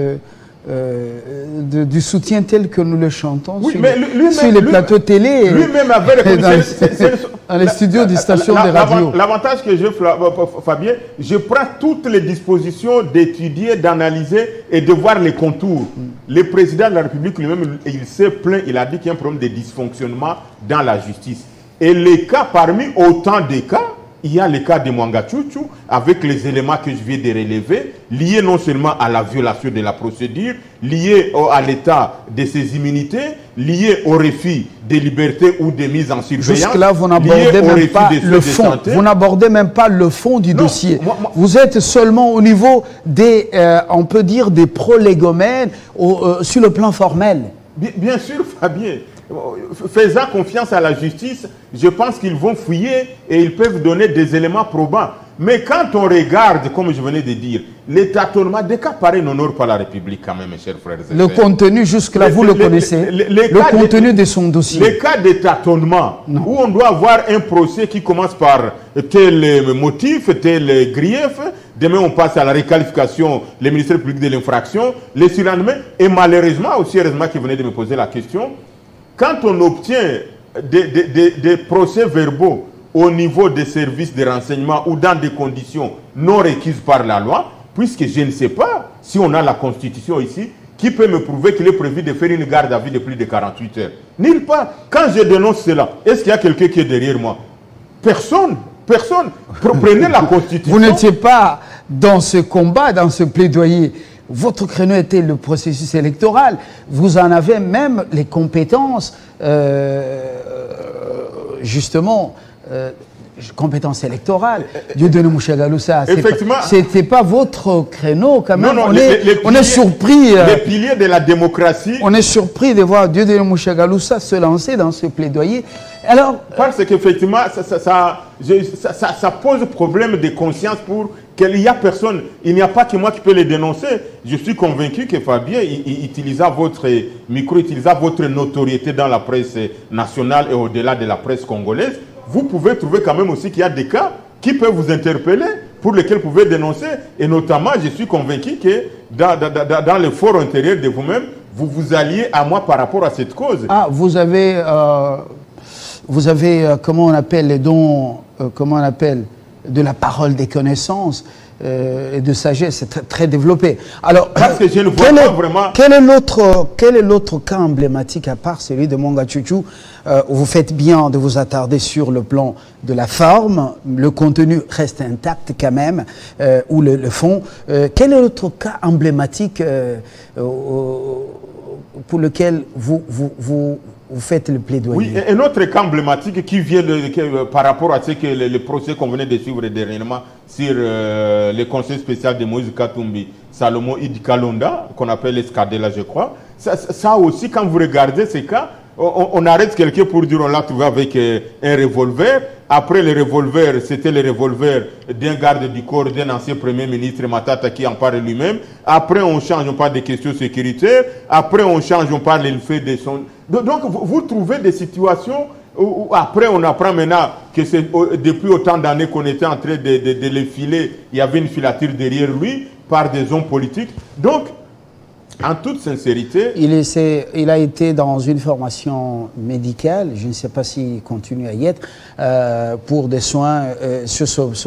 S1: du soutien tel que nous le chantons sur les plateaux télé
S8: lui-même avait
S1: dans les studios des stations de radio?
S8: L'avantage que j'ai, Fabien, je prends toutes les dispositions d'étudier, d'analyser et de voir les contours. Le président de la République lui-même, il s'est plaint, il a dit qu'il y a un problème de dysfonctionnement dans la justice. Et les cas, parmi autant de cas, il y a le cas de Mwangachuchu, avec les éléments que je viens de relever, liés non seulement à la violation de la procédure, liés à l'état de ses immunités, liés au refus des libertés ou des mises en surveillance.
S1: Jusque-là, vous n'abordez même pas le fond. Vous n'abordez même pas le fond du dossier. Vous êtes seulement au niveau des, on peut dire, des prolégomènes sur le plan formel.
S8: Bien sûr, Fabien. Faisant confiance à la justice, je pense qu'ils vont fouiller et ils peuvent donner des éléments probants. Mais quand on regarde, comme je venais de dire, les tâtonnements, des cas pareils n'honorent pas la République quand même, mes chers frères et sœurs.
S1: Le contenu, jusque-là, vous le connaissez, le contenu de son dossier.
S8: Les cas de tâtonnement, où on doit avoir un procès qui commence par tel motif, tel grief, demain on passe à la réqualification, le ministère public de l'infraction, les surlendemains, et malheureusement, aussi heureusement que vous venez de me poser la question, quand on obtient des procès-verbaux au niveau des services de renseignement ou dans des conditions non requises par la loi, puisque je ne sais pas si on a la Constitution ici, qui peut me prouver qu'il est prévu de faire une garde à vue de plus de 48 heures? Nulle part. Quand je dénonce cela, est-ce qu'il y a quelqu'un qui est derrière moi? Personne. Personne. Prenez la Constitution.
S1: Vous n'étiez pas dans ce combat, dans ce plaidoyer. Votre créneau était le processus électoral. Vous en avez même les compétences, justement, compétences électorales. Dieudonné Mouchagaloussa, c'était pas votre créneau quand même.
S8: Non,
S1: on est surpris.
S8: Les piliers de la démocratie.
S1: On est surpris de voir Dieudonné Mouchagaloussa se lancer dans ce plaidoyer. Alors,
S8: parce qu'effectivement, ça pose problème de conscience pour qu'il n'y a personne. Il n'y a pas que moi qui peux les dénoncer. Je suis convaincu que Fabien, utilisant votre micro, utilisant votre notoriété dans la presse nationale et au-delà de la presse congolaise, vous pouvez trouver quand même aussi qu'il y a des cas qui peuvent vous interpeller, pour lesquels vous pouvez dénoncer. Et notamment, je suis convaincu que dans le fort intérieur de vous-même, vous vous alliez à moi par rapport à cette cause.
S1: Ah, vous avez comment on appelle les dons, comment on appelle, de la parole des connaissances et de sagesse, c'est très développé. Alors,
S8: parce que je ne vois pas vraiment...
S1: Quel est l'autre cas emblématique, à part celui de Mwangachuchu? Vous faites bien de vous attarder sur le plan de la forme, le contenu reste intact quand même, ou le fond. Quel est l'autre cas emblématique pour lequel vous faites le plaidoyer?
S8: Oui, un autre cas emblématique qui vient par rapport à ce que le procès qu'on venait de suivre dernièrement sur le conseil spécial de Moïse Katumbi, Salomon Idi Kalonda, qu'on appelle Escadela, je crois. Ça aussi, quand vous regardez ces cas, on arrête quelqu'un pour dire on l'a trouvé avec un revolver. Après le revolver, c'était le revolver d'un garde du corps, d'un ancien premier ministre, Matata, qui en parle lui-même. Après, on change, on parle des questions sécuritaires. Après, on change, on parle du fait de son... Donc, vous trouvez des situations où après, on apprend maintenant que c'est depuis autant d'années qu'on était en train de les filer, il y avait une filature derrière lui par des hommes politiques. Donc, en toute sincérité...
S1: Il a été dans une formation médicale, je ne sais pas s'il continue à y être, pour des soins. Sur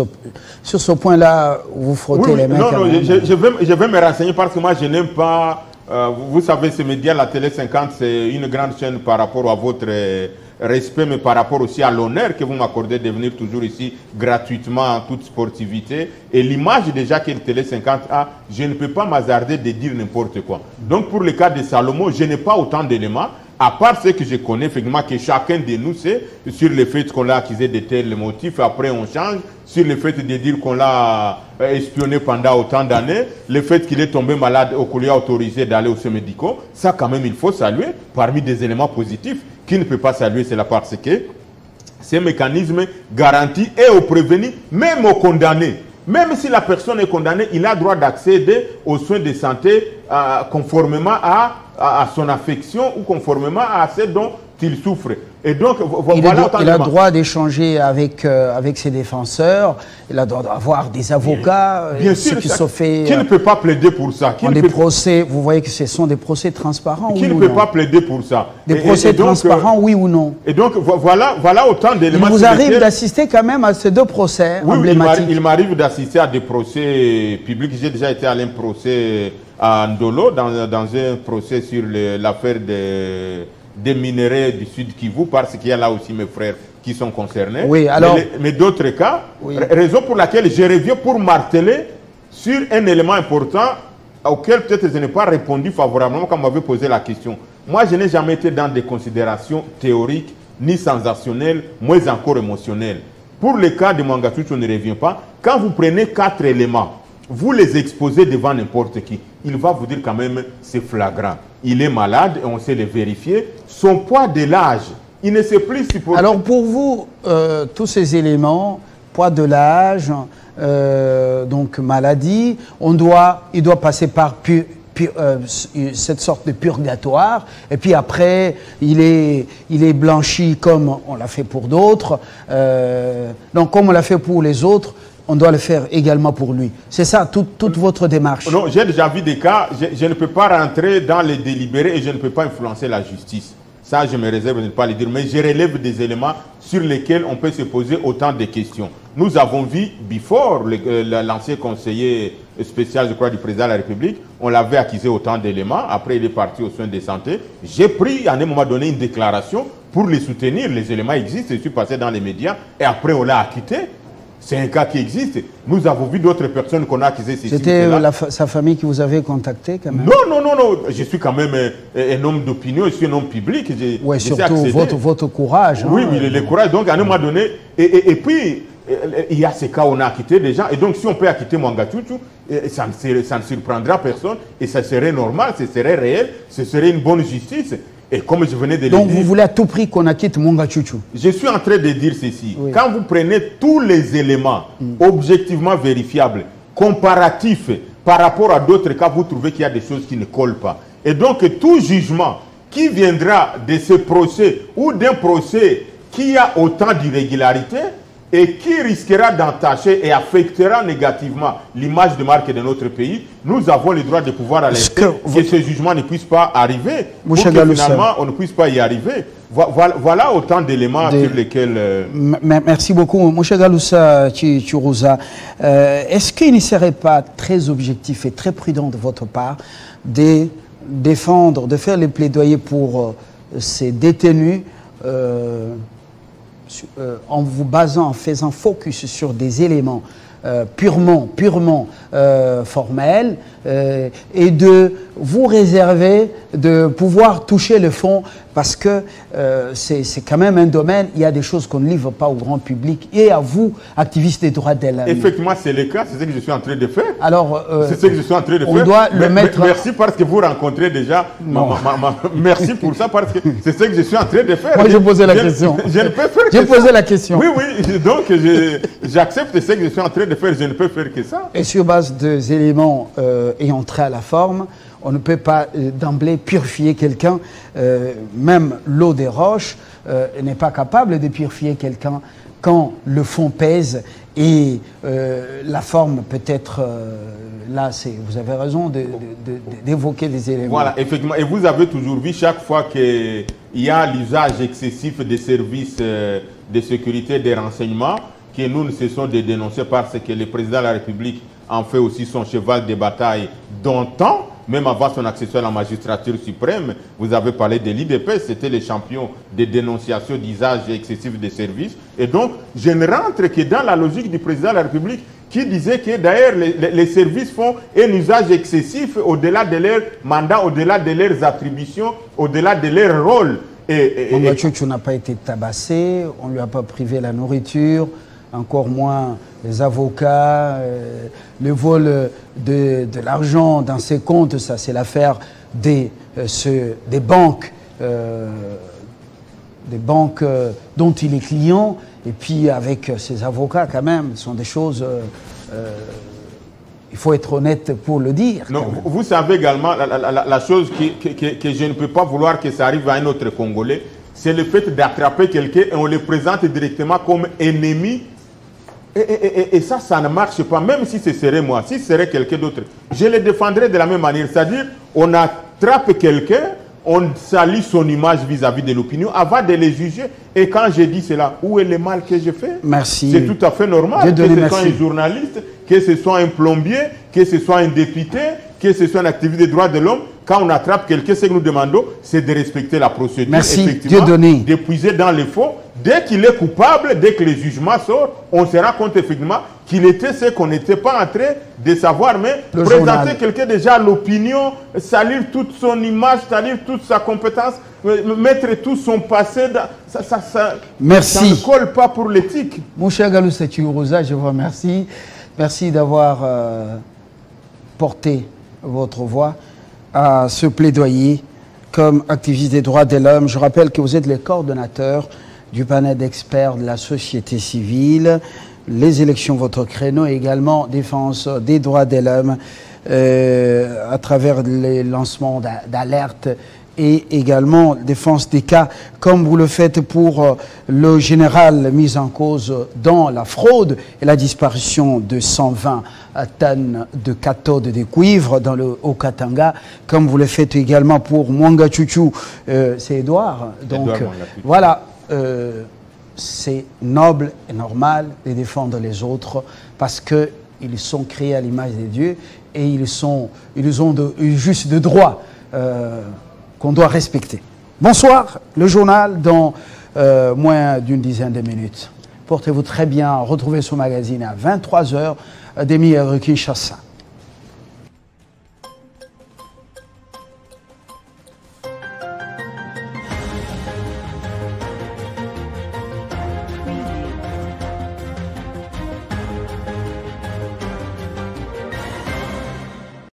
S1: ce point-là, vous frottez les mains.
S8: Non, je vais me renseigner parce que moi, je n'aime pas... vous savez, ces médias, la Télé 50, c'est une grande chaîne par rapport à votre respect, mais par rapport aussi à l'honneur que vous m'accordez de venir toujours ici gratuitement en toute sportivité. Et l'image déjà que Télé 50 a, je ne peux pas m'hasarder de dire n'importe quoi. Donc pour le cas de Salomon, je n'ai pas autant d'éléments, à part ce que je connais, effectivement, que chacun de nous sait, sur le fait qu'on l'a accusé de tels motifs, après on change, sur le fait de dire qu'on l'a espionné pendant autant d'années, le fait qu'il est tombé malade ou qu'on lui a autorisé d'aller aux soins médicaux, ça quand même il faut saluer parmi des éléments positifs. Qui ne peut pas saluer, c'est la parce que ces mécanismes garantissent et aux prévenus, même aux condamnés. Même si la personne est condamnée, il a droit d'accéder aux soins de santé conformément à son affection ou conformément à ce dont il souffre. Et donc,
S1: il a droit d'échanger avec ses défenseurs, il a droit d'avoir des avocats,
S8: bien sûr,
S1: qui sont faits...
S8: Qui ne peut pas plaider pour ça?
S1: Procès, vous voyez que ce sont des procès transparents,
S8: qui ne peut pas plaider pour ça?
S1: Des procès transparents, oui ou non?
S8: Et donc, voilà autant d'éléments...
S1: Il vous arrive d'assister quand même à ces deux procès emblématiques?
S8: Il m'arrive d'assister à des procès publics. J'ai déjà été à un procès à Ndolo, dans un procès sur l'affaire des minerais du Sud Kivu, parce qu'il y a là aussi mes frères qui sont concernés.
S1: Oui, alors...
S8: Mais d'autres cas,
S1: oui.
S8: Raison pour laquelle je reviens pour marteler sur un élément important auquel peut-être je n'ai pas répondu favorablement quand on m'avait posé la question. Moi, je n'ai jamais été dans des considérations théoriques, ni sensationnelles, moins encore émotionnelles. Pour le cas de Mwangachuchu, on ne revient pas. Quand vous prenez 4 éléments, vous les exposez devant n'importe qui, il va vous dire quand même c'est flagrant. Il est malade et on sait le vérifier. Son poids de l'âge, il ne sait plus si pour...
S1: Alors pour vous, tous ces éléments, poids de l'âge, donc maladie, il doit passer par cette sorte de purgatoire, et puis après il est blanchi comme on l'a fait pour d'autres. Donc comme on l'a fait pour les autres, on doit le faire également pour lui. C'est ça toute votre démarche?
S8: Non, j'ai déjà vu des cas, je ne peux pas rentrer dans les délibérés et je ne peux pas influencer la justice. Ça, je me réserve de ne pas le dire, mais je relève des éléments sur lesquels on peut se poser autant de questions. Nous avons vu, before, l'ancien conseiller spécial, je crois, du président de la République, on l'avait accusé autant d'éléments. Après, il est parti aux soins de santé. J'ai pris, à un moment donné, une déclaration pour les soutenir. Les éléments existent, je suis passé dans les médias, et après, on l'a acquitté. C'est un cas qui existe. Nous avons vu d'autres personnes qu'on a accusées.
S1: C'était sa famille qui vous avait contacté quand même?
S8: Non. Je suis quand même un homme d'opinion, je suis un homme public.
S1: Oui, surtout votre courage.
S8: Oui, le courage. Donc, à un moment donné, et puis, il y a ces cas où on a acquitté des gens. Et donc, si on peut acquitter Mwangachuchu, ça ne surprendra personne. Et ça serait normal, ce serait réel, ce serait une bonne justice. Et comme je venais de le dire...
S1: Donc vous voulez à tout prix qu'on acquitte Mwangachuchu?
S8: Je suis en train de dire ceci.
S1: Oui.
S8: Quand vous prenez tous les éléments objectivement vérifiables, comparatifs par rapport à d'autres cas, vous trouvez qu'il y a des choses qui ne collent pas. Et donc tout jugement qui viendra de ce procès ou d'un procès qui a autant d'irrégularités et qui risquera d'entacher et affectera négativement l'image de marque de notre pays, nous avons le droit de pouvoir alerter que ce jugement ne puisse pas arriver, pour que finalement on ne puisse pas y arriver. Voilà autant d'éléments sur lesquels...
S1: Merci beaucoup. M. Galoussa Chirouza, est-ce qu'il ne serait pas très objectif et très prudent de votre part de défendre, de faire les plaidoyers pour ces détenus en vous basant, en faisant focus sur des éléments purement formels et de vous réserver de pouvoir toucher le fond parce que c'est quand même un domaine, il y a des choses qu'on ne livre pas au grand public et à vous, activistes des droits de l'homme.
S8: Effectivement, c'est le cas, c'est ce que je suis en train de faire.
S1: Alors,
S8: c'est ce que je suis en train de
S1: on
S8: faire.
S1: dois le mettre...
S8: Merci parce que vous rencontrez déjà... merci pour ça parce que c'est ce que je suis en train de faire.
S1: Moi, je posais la question.
S8: Je ne peux faire que
S1: J'ai posé la question.
S8: Oui, donc j'accepte ce que je suis en train de faire, je ne peux faire que ça.
S1: Et sur base des éléments ayant trait à la forme, on ne peut pas d'emblée purifier quelqu'un. Même l'eau des roches n'est pas capable de purifier quelqu'un quand le fond pèse et la forme peut être... là, vous avez raison d'évoquer des éléments.
S8: Voilà, effectivement. Et vous avez toujours vu, chaque fois qu'il y a l'usage excessif des services de sécurité et des renseignements, que nous ne cessons de dénoncer parce que le président de la République en fait aussi son cheval de bataille d'antan, même avant son accession à la magistrature suprême. Vous avez parlé de l'IDP, c'était les champions de dénonciation d'usage excessif des services. Et donc, je ne rentre que dans la logique du président de la République qui disait que d'ailleurs les services font un usage excessif au-delà de leur mandat, au-delà de leurs attributions, au-delà de leur rôle.
S1: Mwangachuchu n'a pas été tabassé, on ne lui a pas privé la nourriture, encore moins les avocats, le vol de l'argent dans ses comptes, ça c'est l'affaire des banques dont il est client, et puis avec ses avocats quand même, ce sont des choses, il faut être honnête pour le dire.
S8: Non, vous savez également, la chose que je ne peux pas vouloir que ça arrive à un autre Congolais, c'est le fait d'attraper quelqu'un et on le présente directement comme ennemi. Et ça ne marche pas, même si ce serait moi, si ce serait quelqu'un d'autre. Je le défendrais de la même manière. C'est-à-dire, on attrape quelqu'un, on salit son image vis-à-vis de l'opinion avant de les juger. Et quand je dis cela, où est le mal que je fais?
S1: Merci.
S8: C'est tout à fait normal que ce soit un journaliste, que ce soit un plombier, que ce soit un député, que ce soit un activiste des droits de l'homme. quand on attrape quelqu'un, ce que nous demandons, c'est de respecter la procédure.
S1: Merci, Dieudonné.
S8: D'épuiser dans les faux. Dès qu'il est coupable, dès que le jugement sort, on se rend compte effectivement qu'il était ce qu'on n'était pas en train de savoir. Mais
S1: Le
S8: présenter
S1: journal.
S8: quelqu'un déjà à l'opinion, salir toute son image, salir toute sa compétence, mettre tout son passé,
S1: Merci.
S8: ça ne colle pas pour l'éthique.
S1: Mon cher Galoussa Chiurouza, je vous remercie. Merci d'avoir porté votre voix à ce plaidoyer comme activiste des droits de l'homme. Je rappelle que vous êtes les coordonnateurs du panel d'experts de la société civile, les élections, votre créneau, et également défense des droits de l'homme à travers les lancements d'alertes et également défense des cas, comme vous le faites pour le général mis en cause dans la fraude et la disparition de 120 tonnes de cathodes de cuivre dans le Haut-Katanga, comme vous le faites également pour Mwanga Chuchu, c'est Edouard. Donc voilà, c'est noble et normal de défendre les autres parce qu'ils sont créés à l'image de Dieu et ils ont juste de droits qu'on doit respecter. Bonsoir, le journal dans moins d'une dizaine de minutes. Portez-vous très bien. Retrouvez ce magazine à 23h, demi-heure Kinshasa.